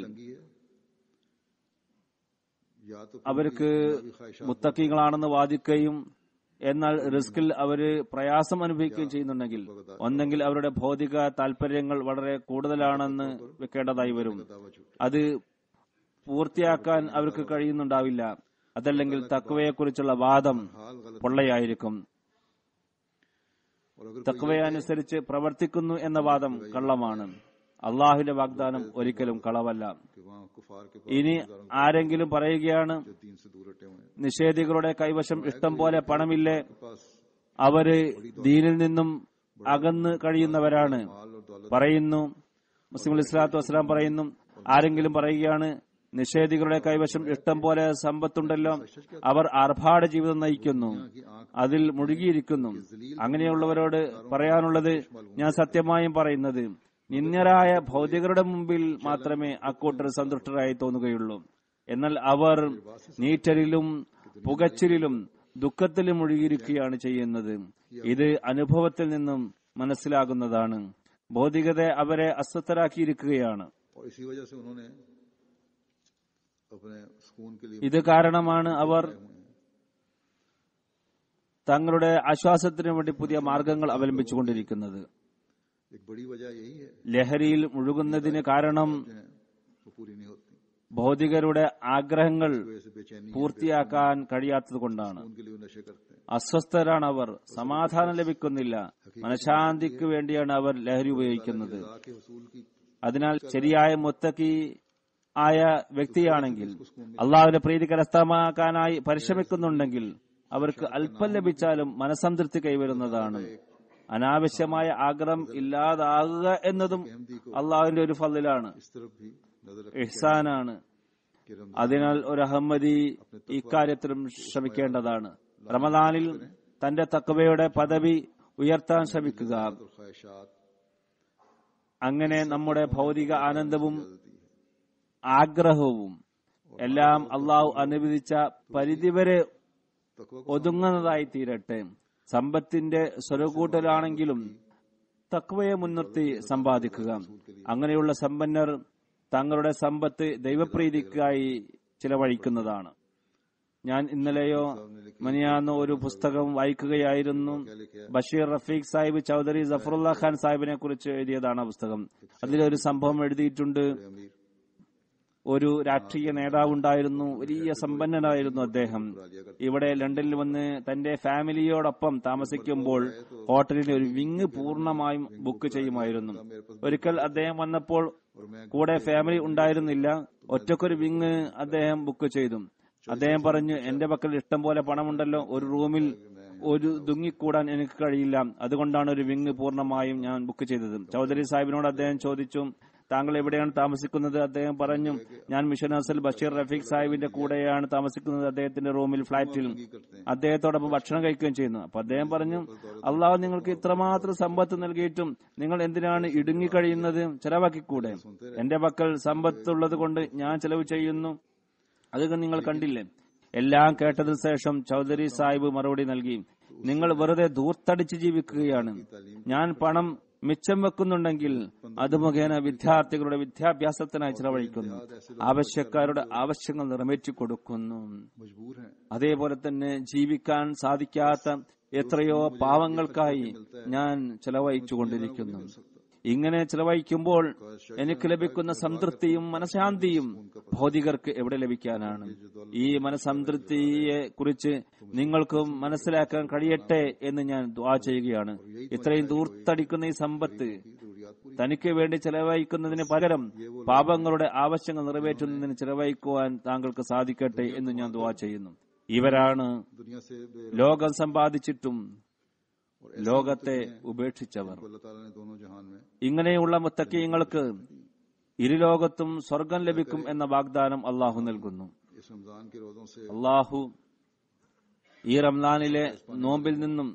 അവർക്ക് മുത്തഖീങ്ങളാണെന്ന് വാദിക്കുകയും എന്നാൽ റിസ്കിൽ അവര് പ്രയാസം അനുഭവിക്കുകയും ചെയ്യുന്നുണ്ടെങ്കിൽ, ഒന്നെങ്കിൽ അവരുടെ ഭൗതിക താല്പര്യങ്ങൾ വളരെ കൂടുതലാണെന്ന് വെക്കേണ്ടതായി വരും. അത് പൂർത്തിയാക്കാൻ അവർക്ക് കഴിയുന്നുണ്ടാവില്ല. അതല്ലെങ്കിൽ തഖ്വയെക്കുറിച്ചുള്ള വാദം പൊള്ളയായിരിക്കും. തഖ്വയനുസരിച്ച് പ്രവർത്തിക്കുന്നു എന്ന വാദം കള്ളമാണ്. അള്ളാഹുവിന്റെ വാഗ്ദാനം ഒരിക്കലും കളവല്ല. ഇനി ആരെങ്കിലും പറയുകയാണ്, നിഷേധികളുടെ കൈവശം ഇഷ്ടം പോലെ പണമില്ലേ, അവര് ദീനിൽ നിന്നും അകന്ന് കഴിയുന്നവരാണ്. പറയുന്നു, മുസ്ലിം അലൈഹി സ്വലാത്തു വസ്സലാം പറയുന്നു, ആരെങ്കിലും പറയുകയാണ്, നിഷേധികളുടെ കൈവശം ഇഷ്ടം പോലെ സമ്പത്തുണ്ടല്ലോ, അവർ ആർഭാട ജീവിതം നയിക്കുന്നു, അതിൽ മുഴുകിയിരിക്കുന്നു. അങ്ങനെയുള്ളവരോട് പറയാനുള്ളത്, ഞാൻ സത്യമായും പറയുന്നത്, നിന്ദ്യരായ ഭൗതികരുടെ മുമ്പിൽ മാത്രമേ അക്കൂട്ടർ സന്തുഷ്ടരായി തോന്നുകയുള്ളൂ. എന്നാൽ അവർ നീറ്റലിലും പുകച്ചിലും ദുഃഖത്തിലും മുഴുകിയിരിക്കുകയാണ് ചെയ്യുന്നത്. ഇത് അനുഭവത്തിൽ നിന്നും മനസ്സിലാകുന്നതാണ്. ഭൗതികത അവരെ അസ്വസ്ഥരാക്കിയിരിക്കുകയാണ്. ഇത് കാരണമാണ് അവർ തങ്ങളുടെ ആശ്വാസത്തിനു വേണ്ടി പുതിയ മാർഗങ്ങൾ അവലംബിച്ചുകൊണ്ടിരിക്കുന്നത്. ലഹരിയിൽ മുഴുകുന്നതിന് കാരണം ഭൗതികരുടെ ആഗ്രഹങ്ങൾ പൂർത്തിയാക്കാൻ കഴിയാത്തതുകൊണ്ടാണ്. അസ്വസ്ഥരാണ് അവർ, സമാധാനം ലഭിക്കുന്നില്ല, മനഃശാന്തിക്ക് വേണ്ടിയാണ് അവർ ലഹരി ഉപയോഗിക്കുന്നത്. അതിനാൽ ശരിയായ മുത്തഖി ആയ വ്യക്തിയാണെങ്കിൽ, അള്ളാഹുവിന്റെ പ്രീതി കരസ്ഥമാക്കാനായി പരിശ്രമിക്കുന്നുണ്ടെങ്കിൽ, അവർക്ക് അല്പം ലഭിച്ചാലും മനസ്സംതൃപ്തി കൈവരുന്നതാണ്. അനാവശ്യമായ ആഗ്രഹം ഇല്ലാതാകുക എന്നതും അള്ളാഹുവിന്റെ ഒരു ഫളിലാണ്, ഇഹ്സാനാണ്. അതിനാൽ ഒരു അഹമ്മദി ഇക്കാര്യത്തിലും ശ്രമിക്കേണ്ടതാണ്. റമദാനിൽ തന്റെ തഖ്വയുടെ പദവി ഉയർത്താൻ ശ്രമിക്കുക. അങ്ങനെ നമ്മുടെ ഭൗതിക ആനന്ദവും ആഗ്രഹവും എല്ലാം അള്ളാഹു അനുവദിച്ച പരിധിവരെ ഒതുങ്ങുന്നതായി തീരട്ടെ. സമ്പത്തിന്റെ സ്വരകൂട്ടലാണെങ്കിലും തഖ്വയെ മുൻനിർത്തി സമ്പാദിക്കുക. അങ്ങനെയുള്ള സമ്പന്നർ തങ്ങളുടെ സമ്പത്ത് ദൈവപ്രീതിക്കായി ചിലവഴിക്കുന്നതാണ്. ഞാൻ ഇന്നലെയോ മനിയാന്നോ ഒരു പുസ്തകം വായിക്കുകയായിരുന്നു. ബഷീർ റഫീഖ് സാഹിബ് ചൌധരി ജഫറുല്ല ഖാൻ സാഹിബിനെ കുറിച്ച് എഴുതിയതാണ് ആ പുസ്തകം. അതിലൊരു സംഭവം എഴുതിയിട്ടുണ്ട്. ഒരു രാഷ്ട്രീയ നേതാവുണ്ടായിരുന്നു, വലിയ സമ്പന്നനായിരുന്നു അദ്ദേഹം. ഇവിടെ ലണ്ടനിൽ വന്ന് തന്റെ ഫാമിലിയോടൊപ്പം താമസിക്കുമ്പോൾ ഹോട്ടലിന് ഒരു വിങ് പൂർണ്ണമായും ബുക്ക് ചെയ്യുമായിരുന്നു. ഒരിക്കൽ അദ്ദേഹം വന്നപ്പോൾ കൂടെ ഫാമിലി ഉണ്ടായിരുന്നില്ല, ഒറ്റക്കൊരു വിങ് അദ്ദേഹം ബുക്ക് ചെയ്തു. അദ്ദേഹം പറഞ്ഞു, എന്റെ പക്കൽ ഇഷ്ടം പോലെ പണമുണ്ടല്ലോ, ഒരു റൂമിൽ ഒരു ദുങ്ങിക്കൂടാൻ എനിക്ക് കഴിയില്ല, അതുകൊണ്ടാണ് ഒരു വിങ് പൂർണ്ണമായും ഞാൻ ബുക്ക് ചെയ്തത്. ചൌധരി സാഹിബിനോട് അദ്ദേഹം ചോദിച്ചു, താങ്കൾ എവിടെയാണ് താമസിക്കുന്നത്? അദ്ദേഹം പറഞ്ഞു, ഞാൻ മിഷൻ ഹസൽ ബഷീർ റഫീഖ് സാഹിബിന്റെ കൂടെയാണ് താമസിക്കുന്നത്, അദ്ദേഹത്തിന്റെ റൂമിൽ, ഫ്ളാറ്റിൽ. അദ്ദേഹത്തോടൊപ്പം ഭക്ഷണം കഴിക്കുകയും ചെയ്യുന്നു. അപ്പൊ അദ്ദേഹം പറഞ്ഞു, അള്ളാഹു നിങ്ങൾക്ക് ഇത്രമാത്രം സമ്പത്ത് നൽകിയിട്ടും നിങ്ങൾ എന്തിനാണ് ഇടുങ്ങിക്കഴിയുന്നത്? ചെലവാക്കിക്കൂടെ? എന്റെ പക്കൽ സമ്പത്തുള്ളത് കൊണ്ട് ഞാൻ ചെലവ് ചെയ്യുന്നു, അത് നിങ്ങൾ കണ്ടില്ലേ? എല്ലാം കേട്ടതിനു ശേഷം ചൌധരി സാഹിബ് മറുപടി നൽകി, നിങ്ങൾ വെറുതെ ധൂർത്തടിച്ച് ജീവിക്കുകയാണ്. ഞാൻ പണം മിച്ചം വെക്കുന്നുണ്ടെങ്കിൽ അത് മുഖേന വിദ്യാർത്ഥികളുടെ വിദ്യാഭ്യാസത്തിനായി ചിലവഴിക്കുന്നു, ആവശ്യക്കാരുടെ ആവശ്യങ്ങൾ നിറവേറ്റി കൊടുക്കുന്നു. അതേപോലെ തന്നെ ജീവിക്കാൻ സാധിക്കാത്ത എത്രയോ പാവങ്ങൾക്കായി ഞാൻ ചിലവഴിച്ചുകൊണ്ടിരിക്കുന്നു. ഇങ്ങനെ ചിലവഴിക്കുമ്പോൾ എനിക്ക് ലഭിക്കുന്ന സംതൃപ്തിയും മനഃശാന്തിയും ഭൗതികർക്ക് എവിടെ ലഭിക്കാനാണ്? ഈ മനഃസംതൃപ്തിയെ കുറിച്ച് നിങ്ങൾക്കും മനസ്സിലാക്കാൻ കഴിയട്ടെ എന്ന് ഞാൻ ദുആ ചെയ്യുകയാണ്. ഇത്രയും ദൂർത്തടിക്കുന്ന ഈ സമ്പത്ത് തനിക്ക് വേണ്ടി ചെലവഴിക്കുന്നതിന് പകരം പാപങ്ങളുടെ ആവശ്യങ്ങൾ നിറവേറ്റുന്നതിന് ചെലവഴിക്കുവാൻ താങ്കൾക്ക് സാധിക്കട്ടെ എന്ന് ഞാൻ ദുആ ചെയ്യുന്നു. ഇവരാണ് ലോകം സമ്പാദിച്ചിട്ടും ലോകത്തെ ഉപേക്ഷിച്ചവർ. ഇങ്ങനെയുള്ള മുത്തഖീങ്ങൾക്ക് ഇരുലോകത്തും സ്വർഗം ലഭിക്കും എന്ന വാഗ്ദാനം അള്ളാഹു നൽകുന്നു. അള്ളാഹു ഈ റംസാനിലെ നോമ്പിൽ നിന്നും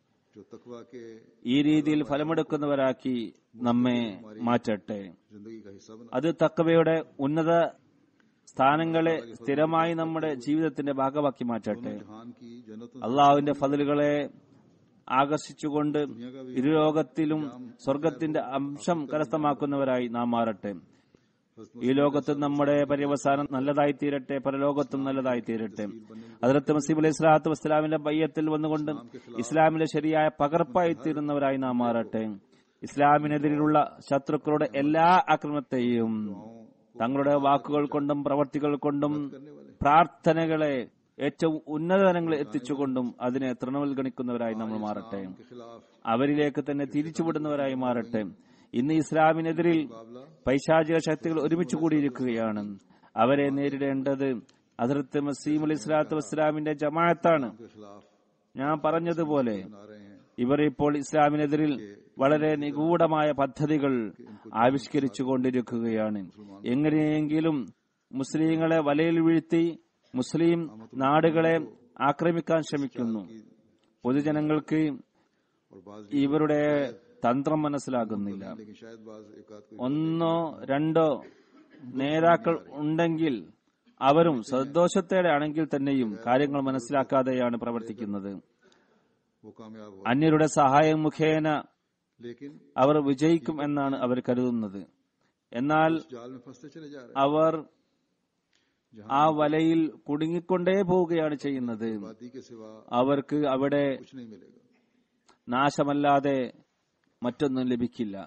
ഈ രീതിയിൽ ഫലമെടുക്കുന്നവരാക്കി നമ്മെ മാറ്റട്ടെ. അത് തഖ്വയുടെ ഉന്നത സ്ഥാനങ്ങളെ സ്ഥിരമായി നമ്മുടെ ജീവിതത്തിന്റെ ഭാഗമാക്കി മാറ്റട്ടെ. അള്ളാഹുവിന്റെ ഫضലുകളെ ആകർഷിച്ചുകൊണ്ട് ഇരുലോകത്തിലും സ്വർഗത്തിന്റെ അംശം കരസ്ഥമാക്കുന്നവരായി നാം മാറട്ടെ. ഈ ലോകത്ത് നമ്മുടെ പര്യവസാനം നല്ലതായി തീരട്ടെ, പരലോകത്തും നല്ലതായി തീരട്ടെ. ഹദ്റത്ത് മസീഹ് അലൈഹി സ്വലാത്തു വസ്സലാമിന്റെ ബയ്യത്തിൽ വന്നുകൊണ്ട് ഇസ്ലാമിലെ ശരിയായ പകർപ്പായി തീരുന്നവരായി നാം മാറട്ടെ. ഇസ്ലാമിനെതിരെയുള്ള ശത്രുക്കളുടെ എല്ലാ ആക്രമണത്തെയും തങ്ങളുടെ വാക്കുകൾ കൊണ്ടും പ്രവർത്തികൾ കൊണ്ടും പ്രാർത്ഥനകളെ ഏറ്റവും ഉന്നത തലങ്ങളിൽ എത്തിച്ചുകൊണ്ടും അതിനെ തൃണവൽഗണിക്കുന്നവരായി നമ്മൾ മാറട്ടെ. അവരിലേക്ക് തന്നെ തിരിച്ചുവിടുന്നവരായി മാറട്ടെ. ഇന്ന് ഇസ്ലാമിനെതിരിൽ പൈശാചിക ശക്തികൾ ഒരുമിച്ച് കൂടിയിരിക്കുകയാണ്. അവരെ നേരിടേണ്ടത് ഹദ്റത്ത് മസീഹ് അലൈഹി സ്വലാത്തു വസ്സലാമിന്റെ ജമാഅത്താണ്. ഞാൻ പറഞ്ഞതുപോലെ ഇവർ ഇപ്പോൾ ഇസ്ലാമിനെതിരിൽ വളരെ നിഗൂഢമായ പദ്ധതികൾ ആവിഷ്കരിച്ചുകൊണ്ടിരിക്കുകയാണ്. എങ്ങനെയെങ്കിലും മുസ്ലിങ്ങളെ വലയിൽ വീഴ്ത്തി മുസ്ലിം നാടുകളെ ആക്രമിക്കാൻ ശ്രമിക്കുന്നു. പൊതുജനങ്ങൾക്ക് ഇവരുടെ തന്ത്രം മനസ്സിലാകുന്നില്ല. ഒന്നോ രണ്ടോ നേതാക്കൾ ഉണ്ടെങ്കിൽ അവരും സന്തോഷത്തോടെ ആണെങ്കിൽ തന്നെയും കാര്യങ്ങൾ മനസ്സിലാക്കാതെയാണ് പ്രവർത്തിക്കുന്നത്. അന്യരുടെ സഹായം മുഖേന അവർ വിജയിക്കും എന്നാണ് അവർ കരുതുന്നത്. എന്നാൽ അവർ ആ വലയിൽ കുടുങ്ങിക്കൊണ്ടേ പോവുകയാണ് ചെയ്യുന്നത്. അവർക്ക് അവിടെ നാശമല്ലാതെ മറ്റൊന്നും ലഭിക്കില്ല.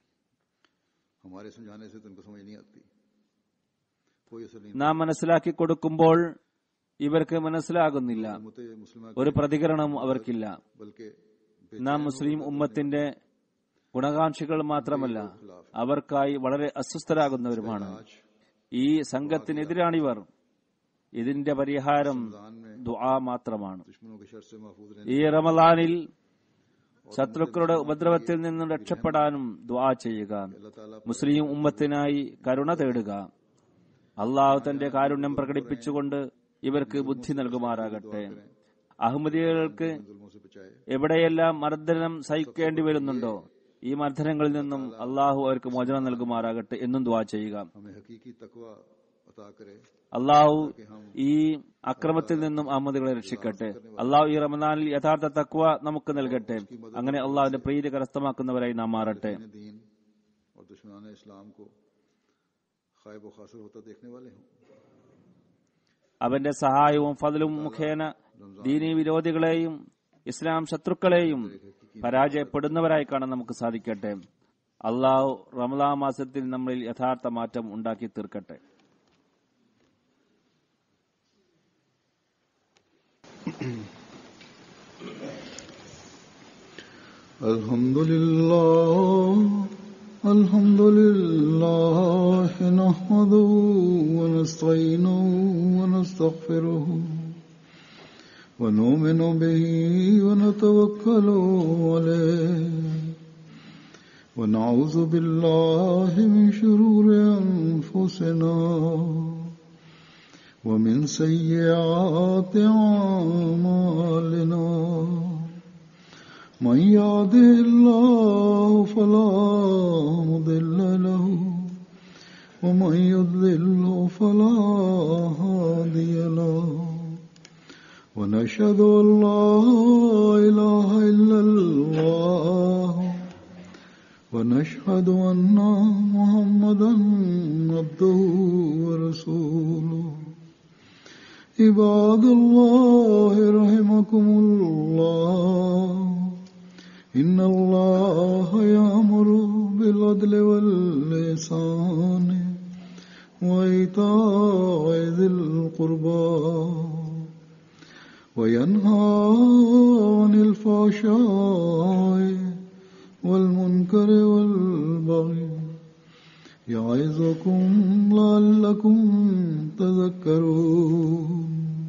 നാം മനസ്സിലാക്കി കൊടുക്കുമ്പോൾ ഇവർക്ക് മനസ്സിലാകുന്നില്ല, ഒരു പ്രതികരണവും അവർക്കില്ല. നാം മുസ്ലിം ഉമ്മത്തിന്റെ ഗുണകാംക്ഷികൾ മാത്രമല്ല, അവർക്കായി വളരെ അസ്വസ്ഥരാകുന്നവരുമാണ്. ഈ സംഘത്തിനെതിരാണിവർ. ഇതിന്റെ പരിഹാരം ദുആ മാത്രമാണ്. ഈ റമളാനിൽ ശത്രുക്കളുടെ ഉപദ്രവത്തിൽ നിന്നും രക്ഷപ്പെടാനും ദുആ ചെയ്യുക. മുസ്ലിം ഉമ്മത്തിനായി കരുണ തേടുക. അള്ളാഹു തന്റെ കാരുണ്യം പ്രകടിപ്പിച്ചുകൊണ്ട് ഇവർക്ക് ബുദ്ധി നൽകുമാറാകട്ടെ. അഹമ്മദിയകൾക്ക് എവിടെയെല്ലാം മർദ്ദനം സഹിക്കേണ്ടി വരുന്നുണ്ടോ, ഈ മർദ്ദനങ്ങളിൽ നിന്നും അള്ളാഹു അവർക്ക് മോചനം നൽകുമാറാകട്ടെ എന്നും ദുആ ചെയ്യുക. അള്ളാഹു ഈ അക്രമത്തിൽ നിന്നും അഹമ്മദികളെ രക്ഷിക്കട്ടെ. അള്ളാഹു ഈ റമദാനിൽ യഥാർത്ഥ തഖ്വ നമുക്ക് നൽകട്ടെ. അങ്ങനെ അള്ളാഹുവിന്റെ പ്രീതി കരസ്ഥമാക്കുന്നവരായി നാം മാറട്ടെ. അവന്റെ സഹായവും ഫضലും മുഖേന ദീനീ വിരോധികളെയും ഇസ്ലാം ശത്രുക്കളെയും പരാജയപ്പെടുന്നവരായി കാണാൻ നമുക്ക് സാധിക്കട്ടെ. അള്ളാഹു റമദാൻ മാസത്തിൽ നമ്മളിൽ യഥാർത്ഥ മാറ്റം ഉണ്ടാക്കി തീർക്കട്ടെ. അൽഹംദുലില്ലാഹ് നഹ്മദുഹു വനസ്തഈനുഹു വനസ്തഗ്ഫിറുഹു വനുഅ്മിനു ബിഹി വനതവക്കലു അലൈഹി വനഊദു ബില്ലാഹി മിൻ ശുറൂരി അൻഫുസിനാ ومن سيئات أعمالنا من يهده الله فلا مضل له ومن يضلل فلا هادي له ونشهد أن لا إله إلا الله ونشهد أن محمدا عبده ورسوله عباد الله رحمكم الله إن الله يأمر بالعدل والإحسان وإيتاء ذي القربى وينهى عن الفحشاء والمنكر والبغي يعظكم لعلكم تذكرون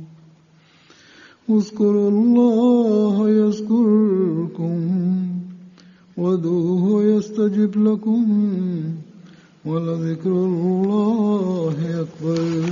اذكروا الله يذكركم وادعوه يستجب لكم ولذكر الله أكبر.